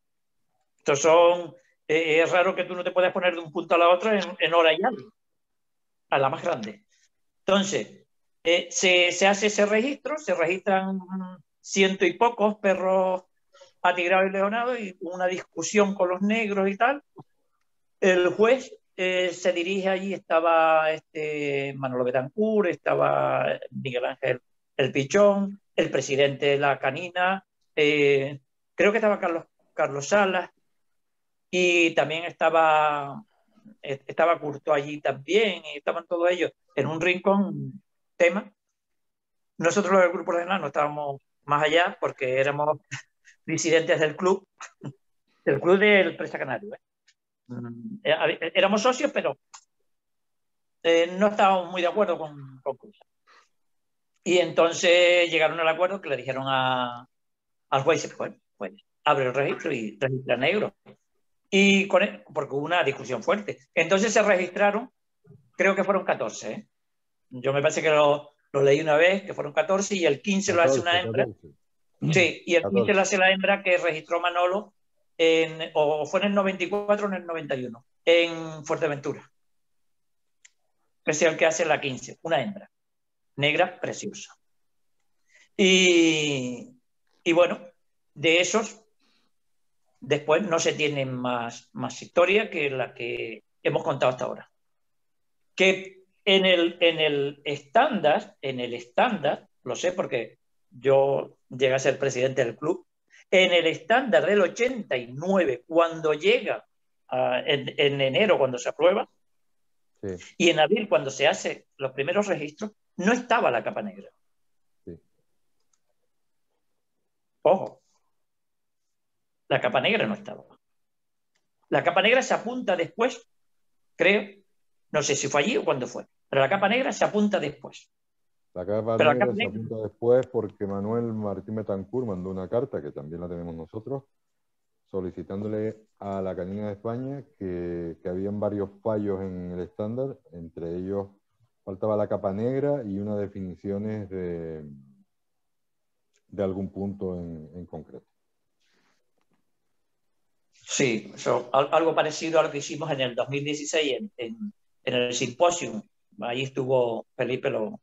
Es raro que tú no te puedas poner de un punto a la otra en hora y algo, a la más grande. Entonces, se hace ese registro, se registran 100 y pocos perros atigrados y leonados, y una discusión con los negros y tal. El juez se dirige allí, estaba Manolo Betancourt, estaba Miguel Ángel El Pichón, el presidente de la Canina, creo que estaba Carlos Salas, y también estaba Curto allí también, y estaban todos ellos en un rincón tema. Nosotros los del Grupo Regional no estábamos más allá porque éramos disidentes del club del Presa Canario. Éramos socios, pero no estábamos muy de acuerdo con cosas. Y entonces llegaron al acuerdo que le dijeron al juez, pues abre el registro y registra negro. Y porque hubo una discusión fuerte. Entonces se registraron, creo que fueron 14. Yo me parece que lo leí una vez, que fueron 14, y el 15 lo hace una hembra. 14. Sí, y el 15 lo hace la hembra que registró Manolo, o fue en el 94 o en el 91. en Fuerteventura. Es el que hace la 15, una hembra, negra, preciosa. Y bueno, de esos, después no se tiene más historia que la que hemos contado hasta ahora. Que en el estándar, lo sé porque yo llegué a ser presidente del club, en el estándar del 89, cuando llega en enero, cuando se aprueba, sí, y en abril, cuando se hace los primeros registros, no estaba la capa negra. Sí. Ojo, la capa negra no estaba. La capa negra se apunta después, creo, no sé si fue allí o cuándo fue, pero la capa negra se apunta después. La capa negra se apunta después porque Manuel Martín Betancourt mandó una carta, que también la tenemos nosotros, solicitándole a la Canina de España que habían varios fallos en el estándar, entre ellos faltaba la capa negra y unas definiciones de algún punto en concreto. Sí, algo parecido a lo que hicimos en el 2016 en el simposio. Ahí estuvo Felipe Lobo.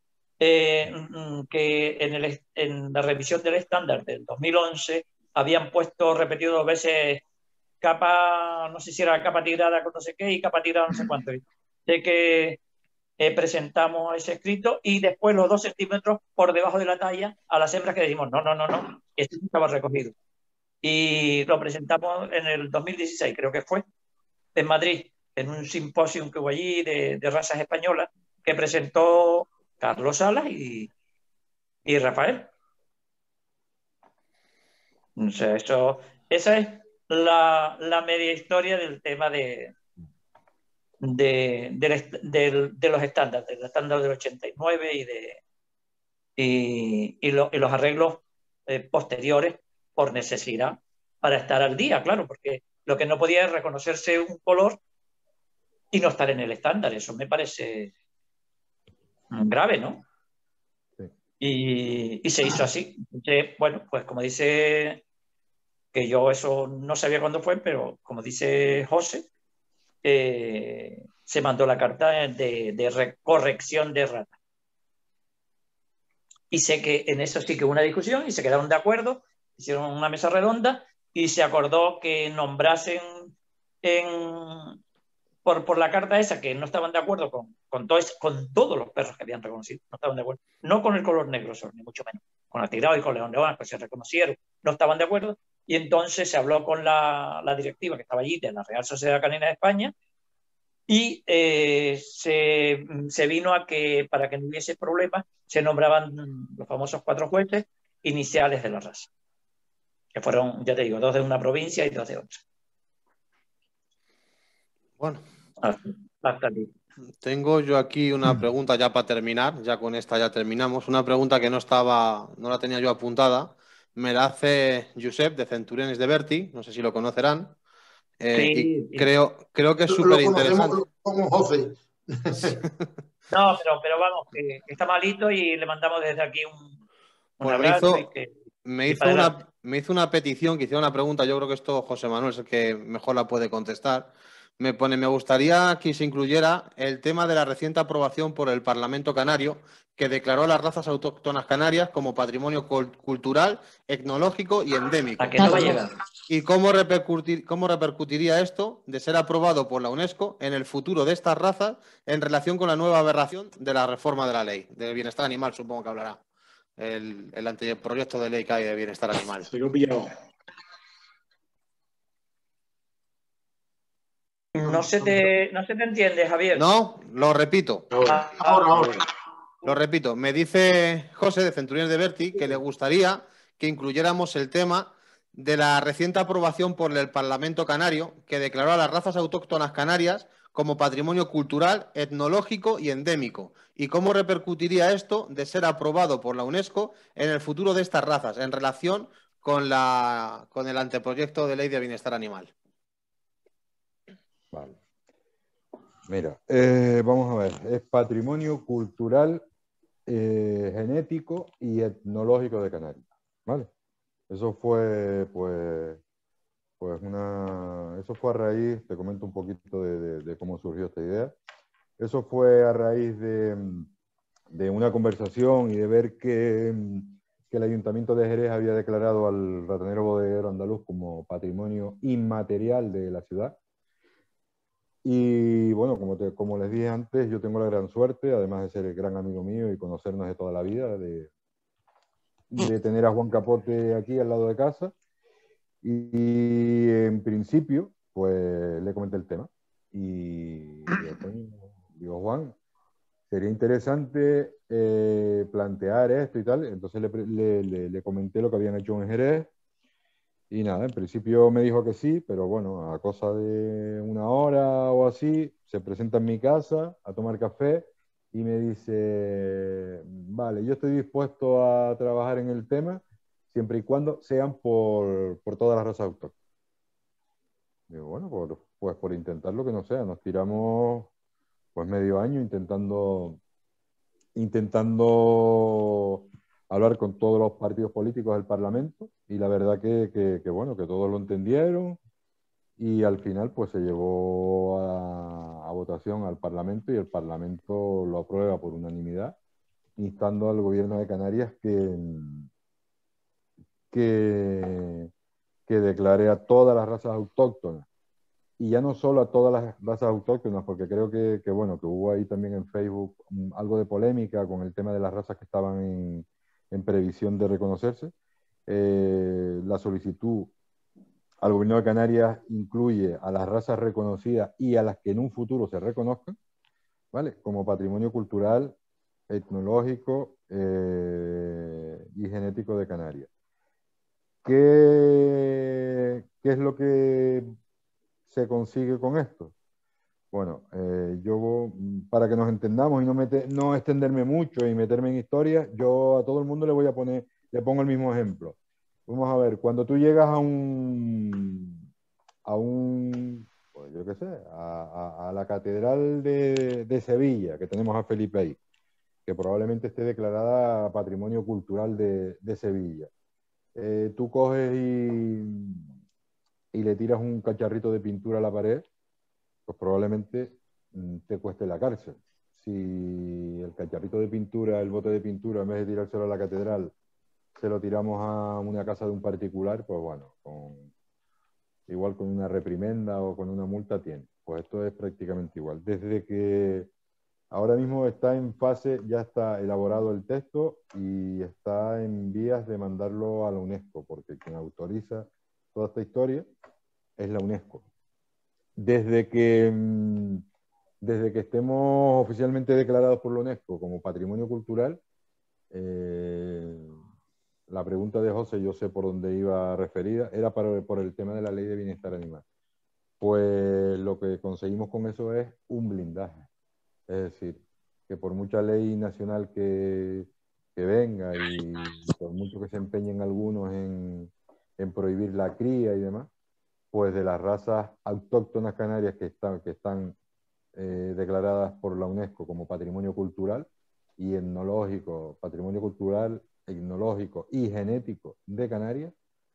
Que en la revisión del estándar del 2011 habían puesto repetido 2 veces capa, no sé si era capa tigrada con no sé qué y capa tigrada no sé cuánto. De que presentamos ese escrito y después los 2 centímetros por debajo de la talla a las hembras que dijimos no, esto no estaba recogido. Y lo presentamos en el 2016, creo que fue, en Madrid, en un simposio que hubo allí de razas españolas que presentó Carlos Salas y Rafael. O sea, esa es la media historia del tema de los estándares, del estándar del 89 y los arreglos posteriores por necesidad para estar al día, claro, porque lo que no podía es reconocerse un color y no estar en el estándar. Eso me parece grave, ¿no? Y se hizo así. Entonces, bueno, pues como dice, que yo eso no sabía cuándo fue, pero como dice José, se mandó la carta de corrección de errata. Y sé que en eso sí que hubo una discusión y se quedaron de acuerdo, hicieron una mesa redonda y se acordó que nombrasen por la carta esa, que no estaban de acuerdo con todos los perros que habían reconocido, no estaban de acuerdo, no con el color negro solo, ni mucho menos, con atigrado y con león león, que se reconocieron, no estaban de acuerdo, y entonces se habló con la directiva que estaba allí, de la Real Sociedad Canina de España, y se vino a que, para que no hubiese problemas, se nombraban los famosos 4 jueces iniciales de la raza, que fueron, ya te digo, 2 de una provincia y 2 de otra. Bueno, hasta aquí. Tengo yo aquí una pregunta ya para terminar, ya con esta ya terminamos. Una pregunta que no la tenía yo apuntada. Me la hace Josep, de Centuriones de Berti, no sé si lo conocerán. Sí. Creo que es súper interesante. Lo conocemos como José. No, pero vamos, que está malito y le mandamos desde aquí un abrazo. Me hizo una petición, que hiciera una pregunta, yo creo que esto José Manuel es el que mejor la puede contestar. Me gustaría que se incluyera el tema de la reciente aprobación por el Parlamento Canario, que declaró a las razas autóctonas canarias como patrimonio cultural, etnológico y endémico. ¿A qué no va a llegar? ¿Y cómo repercutiría esto, de ser aprobado por la UNESCO, en el futuro de estas razas en relación con la nueva aberración de la reforma de la ley del bienestar animal? Supongo que hablará el anteproyecto de ley que hay de bienestar animal. Se lo he pillado. No se te entiende, Javier. No, lo repito. Ahora. Lo repito. Me dice José, de Centuriones de Berti, que le gustaría que incluyéramos el tema de la reciente aprobación por el Parlamento Canario, que declaró a las razas autóctonas canarias como patrimonio cultural, etnológico y endémico. ¿Y cómo repercutiría esto, de ser aprobado por la UNESCO, en el futuro de estas razas, en relación con el anteproyecto de ley de bienestar animal? Vale. Mira, vamos a ver. Es patrimonio cultural, genético y etnológico de Canarias. ¿Vale? Eso fue, eso eso fue a raíz, te comento un poquito de cómo surgió esta idea. Eso fue a raíz de una conversación y de ver que el Ayuntamiento de Jerez había declarado al Ratonero Bodeguero Andaluz como patrimonio inmaterial de la ciudad. Y bueno, como les dije antes, yo tengo la gran suerte, además de ser el gran amigo mío y conocernos de toda la vida, de tener a Juan Capote aquí al lado de casa. Y en principio, pues le comenté el tema. Y digo, Juan, sería interesante plantear esto y tal. Entonces le comenté lo que habían hecho en Jerez. Y nada, en principio me dijo que sí, pero bueno, a cosa de una hora o así, se presenta en mi casa a tomar café y me dice, vale, yo estoy dispuesto a trabajar en el tema siempre y cuando sean por todas las razas autóctonas. Digo, bueno, pues por intentarlo que no sea, nos tiramos pues medio año intentando hablar con todos los partidos políticos del Parlamento y la verdad que bueno, que todos lo entendieron y al final pues se llevó a votación al Parlamento y el Parlamento lo aprueba por unanimidad, instando al gobierno de Canarias que declare a todas las razas autóctonas. Y ya no solo a todas las razas autóctonas, porque creo que bueno, que hubo ahí también en Facebook algo de polémica con el tema de las razas que estaban en previsión de reconocerse. La solicitud al gobierno de Canarias incluye a las razas reconocidas y a las que en un futuro se reconozcan, ¿vale? Como patrimonio cultural, etnológico y genético de Canarias. ¿Qué es lo que se consigue con esto? Bueno, yo, para que nos entendamos y no extenderme mucho y meterme en historias, yo a todo el mundo le pongo el mismo ejemplo. Vamos a ver, cuando tú llegas pues yo qué sé, a la Catedral de Sevilla, que tenemos a Felipe ahí, que probablemente esté declarada Patrimonio Cultural de Sevilla. Tú coges y le tiras un cacharrito de pintura a la pared, pues probablemente te cueste la cárcel. Si el cacharrito de pintura, el bote de pintura, en vez de tirárselo a la catedral, se lo tiramos a una casa de un particular, pues bueno, igual con una reprimenda o con una multa tiene. Pues esto es prácticamente igual. Desde que ahora mismo está en fase, ya está elaborado el texto y está en vías de mandarlo a la UNESCO, porque quien autoriza toda esta historia es la UNESCO. Desde que estemos oficialmente declarados por la UNESCO como patrimonio cultural, la pregunta de José, yo sé por dónde iba referida, era por el tema de la ley de bienestar animal. Pues lo que conseguimos con eso es un blindaje. Es decir, que por mucha ley nacional que venga y por mucho que se empeñen algunos en prohibir la cría y demás, pues de las razas autóctonas canarias que están declaradas por la UNESCO como patrimonio cultural y etnológico, patrimonio cultural, etnológico y genético de Canarias,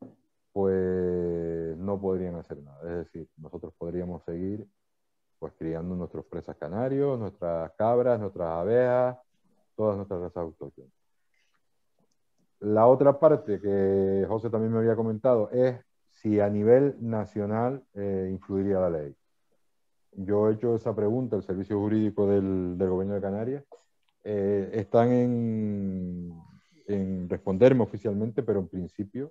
pues no podrían hacer nada. Es decir, nosotros podríamos seguir pues criando nuestros presas canarios, nuestras cabras, nuestras abejas, todas nuestras razas autóctonas. La otra parte que José también me había comentado es si a nivel nacional influiría la ley. Yo he hecho esa pregunta al servicio jurídico del Gobierno de Canarias. Están en responderme oficialmente, pero en principio,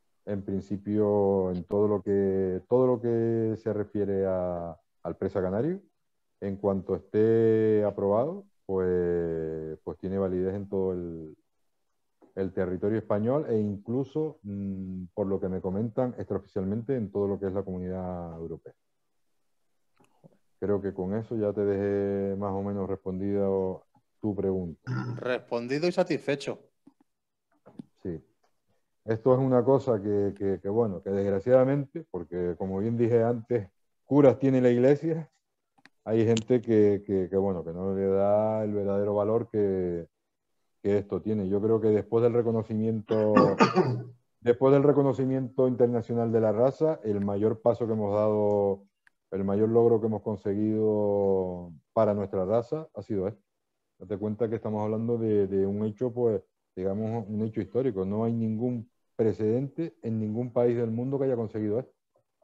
en todo lo que se refiere al presa canario, en cuanto esté aprobado, pues tiene validez en todo el territorio español e incluso, por lo que me comentan, extraoficialmente en todo lo que es la Comunidad Europea. Creo que con eso ya te dejé más o menos respondido tu pregunta. Respondido y satisfecho. Sí. Esto es una cosa que bueno, que desgraciadamente, porque como bien dije antes, curas tiene la iglesia, hay gente bueno, que no le da el verdadero valor que esto tiene. Yo creo que después del reconocimiento después del reconocimiento internacional de la raza, el mayor paso que hemos dado, el mayor logro que hemos conseguido para nuestra raza ha sido este. Date cuenta que estamos hablando de un hecho, pues, digamos, un hecho histórico. No hay ningún precedente en ningún país del mundo que haya conseguido esto.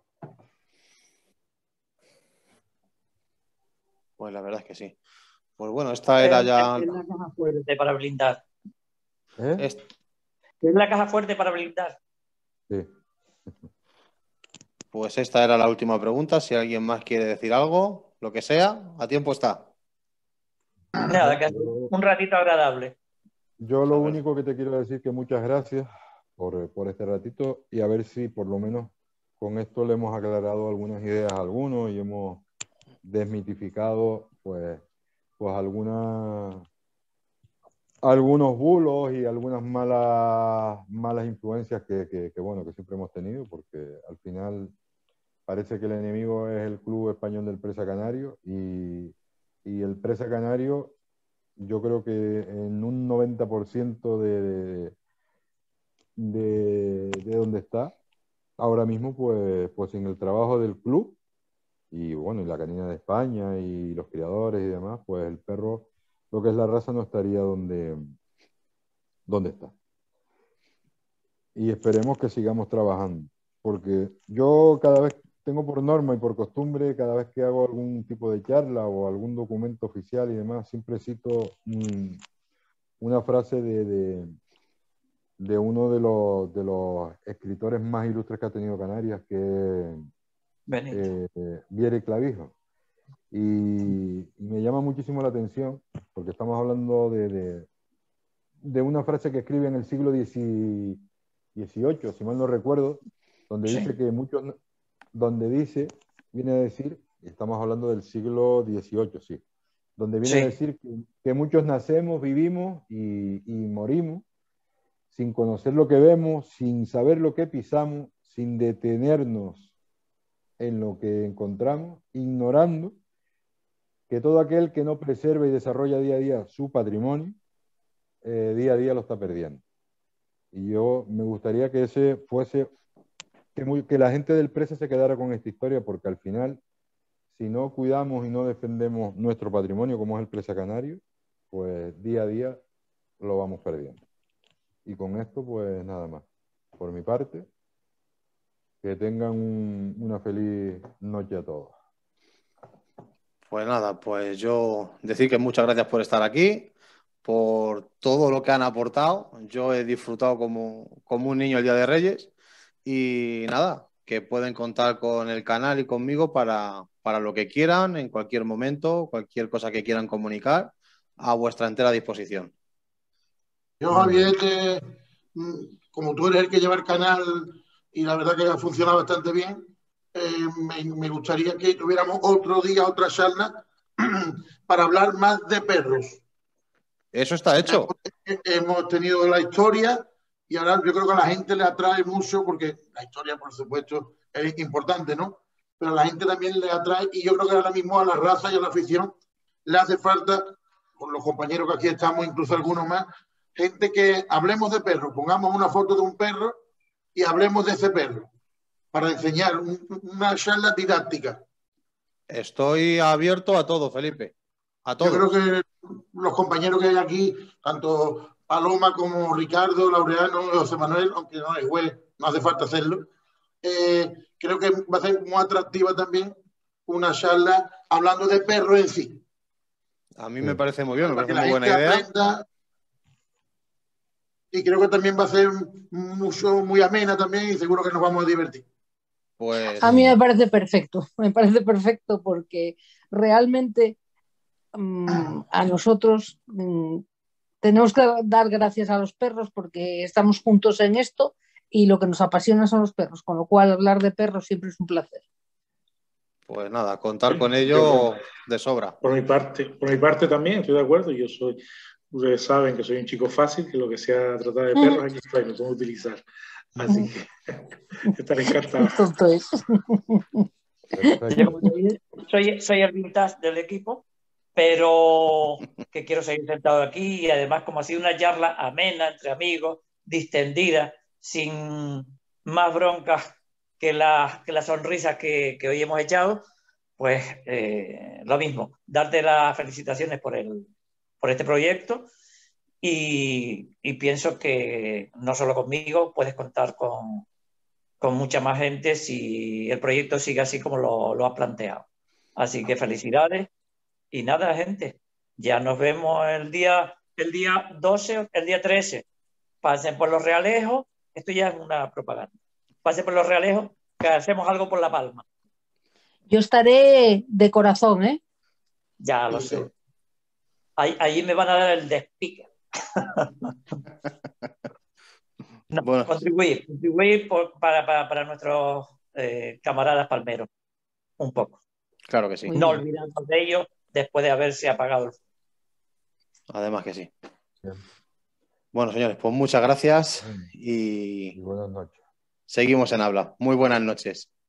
Pues la verdad es que sí. Pues bueno, esta era ya... Es la caja fuerte para blindar. ¿Eh? Es- Es la caja fuerte para blindar. Sí. Pues esta era la última pregunta. Si alguien más quiere decir algo, lo que sea, a tiempo está. Nada, que ha sido un ratito agradable. Yo lo A ver. único que te quiero decir que muchas gracias por este ratito y a ver si por lo menos con esto le hemos aclarado algunas ideas a algunos y hemos desmitificado pues algunos bulos y algunas malas influencias que bueno, que siempre hemos tenido, porque al final parece que el enemigo es el Club Español del Presa Canario y el Presa Canario, yo creo que en un 90% de donde está ahora mismo, pues sin el trabajo del club y bueno, y la Canina de España y los criadores y demás, pues el perro, lo que es la raza, no estaría donde está. Y esperemos que sigamos trabajando, porque yo cada vez tengo por norma y por costumbre, cada vez que hago algún tipo de charla o algún documento oficial y demás, siempre cito una frase de uno de los escritores más ilustres que ha tenido Canarias, que es Viere Clavijo. Y me llama muchísimo la atención, porque estamos hablando de una frase que escribe en el siglo XVIII, si mal no recuerdo, donde Sí. dice que muchos, viene a decir, estamos hablando del siglo XVIII, sí, donde viene Sí. a decir que muchos nacemos, vivimos y morimos sin conocer lo que vemos, sin saber lo que pisamos, sin detenernos en lo que encontramos, ignorando que todo aquel que no preserva y desarrolla día a día su patrimonio, día a día lo está perdiendo. Y yo me gustaría que ese fuese, que la gente del Presa se quedara con esta historia, porque al final, si no cuidamos y no defendemos nuestro patrimonio, como es el Presa Canario, pues día a día lo vamos perdiendo. Y con esto, pues nada más. Por mi parte, que tengan una feliz noche a todos. Pues nada, pues yo decir que muchas gracias por estar aquí, por todo lo que han aportado. Yo he disfrutado como un niño el Día de Reyes y nada, que pueden contar con el canal y conmigo para lo que quieran, en cualquier momento, cualquier cosa que quieran comunicar, a vuestra entera disposición. Yo, Javier, como tú eres el que lleva el canal y la verdad que ha funcionado bastante bien, me gustaría que tuviéramos otro día, otra charla para hablar más de perros. Eso está hecho. Hemos tenido la historia y ahora yo creo que a la gente le atrae mucho, porque la historia, por supuesto, es importante, ¿no? Pero a la gente también le atrae y yo creo que ahora mismo a la raza y a la afición le hace falta, con los compañeros que aquí estamos, incluso algunos más, gente que hablemos de perros, pongamos una foto de un perro y hablemos de ese perro para enseñar una charla didáctica. Estoy abierto a todo, Felipe. A todo. Yo creo que los compañeros que hay aquí, tanto Paloma como Ricardo, Laureano, José Manuel, aunque no es juez, no hace falta hacerlo, creo que va a ser muy atractiva también una charla hablando de perros en sí. A mí me parece muy bien, me Para que parece la muy gente buena idea. aprenda. Y creo que también va a ser muy amena también y seguro que nos vamos a divertir. Pues A mí me parece perfecto porque realmente a nosotros tenemos que dar gracias a los perros porque estamos juntos en esto y lo que nos apasiona son los perros, con lo cual hablar de perros siempre es un placer. Pues nada, contar con ello de sobra. Por mi parte también estoy de acuerdo. Ustedes saben que soy un chico fácil, que lo que sea tratar de perros, aquí estoy, me puedo utilizar. Así que estaré encantado. Tonto es. Yo, soy el vintage del equipo, pero que quiero seguir sentado aquí y además como ha sido una charla amena entre amigos, distendida, sin más broncas que las sonrisas que hoy hemos echado, pues lo mismo, darte las felicitaciones por este proyecto y pienso que no solo conmigo, puedes contar con mucha más gente si el proyecto sigue así como lo has planteado. Así que felicidades y nada, gente, ya nos vemos el día 12, el día 13. Pasen por los Realejos, esto ya es una propaganda. Pasen por los Realejos, que hacemos algo por La Palma. Yo estaré de corazón, ¿eh? Ya lo sé. Allí me van a dar el despique. No, Bueno. contribuir para nuestros camaradas palmeros, un poco. Claro que sí. Muy No bien. olvidarnos de ellos después de haberse apagado el fuego. Además que sí. Bien. Bueno, señores, pues muchas gracias Y y buenas noches. seguimos en habla. Muy buenas noches.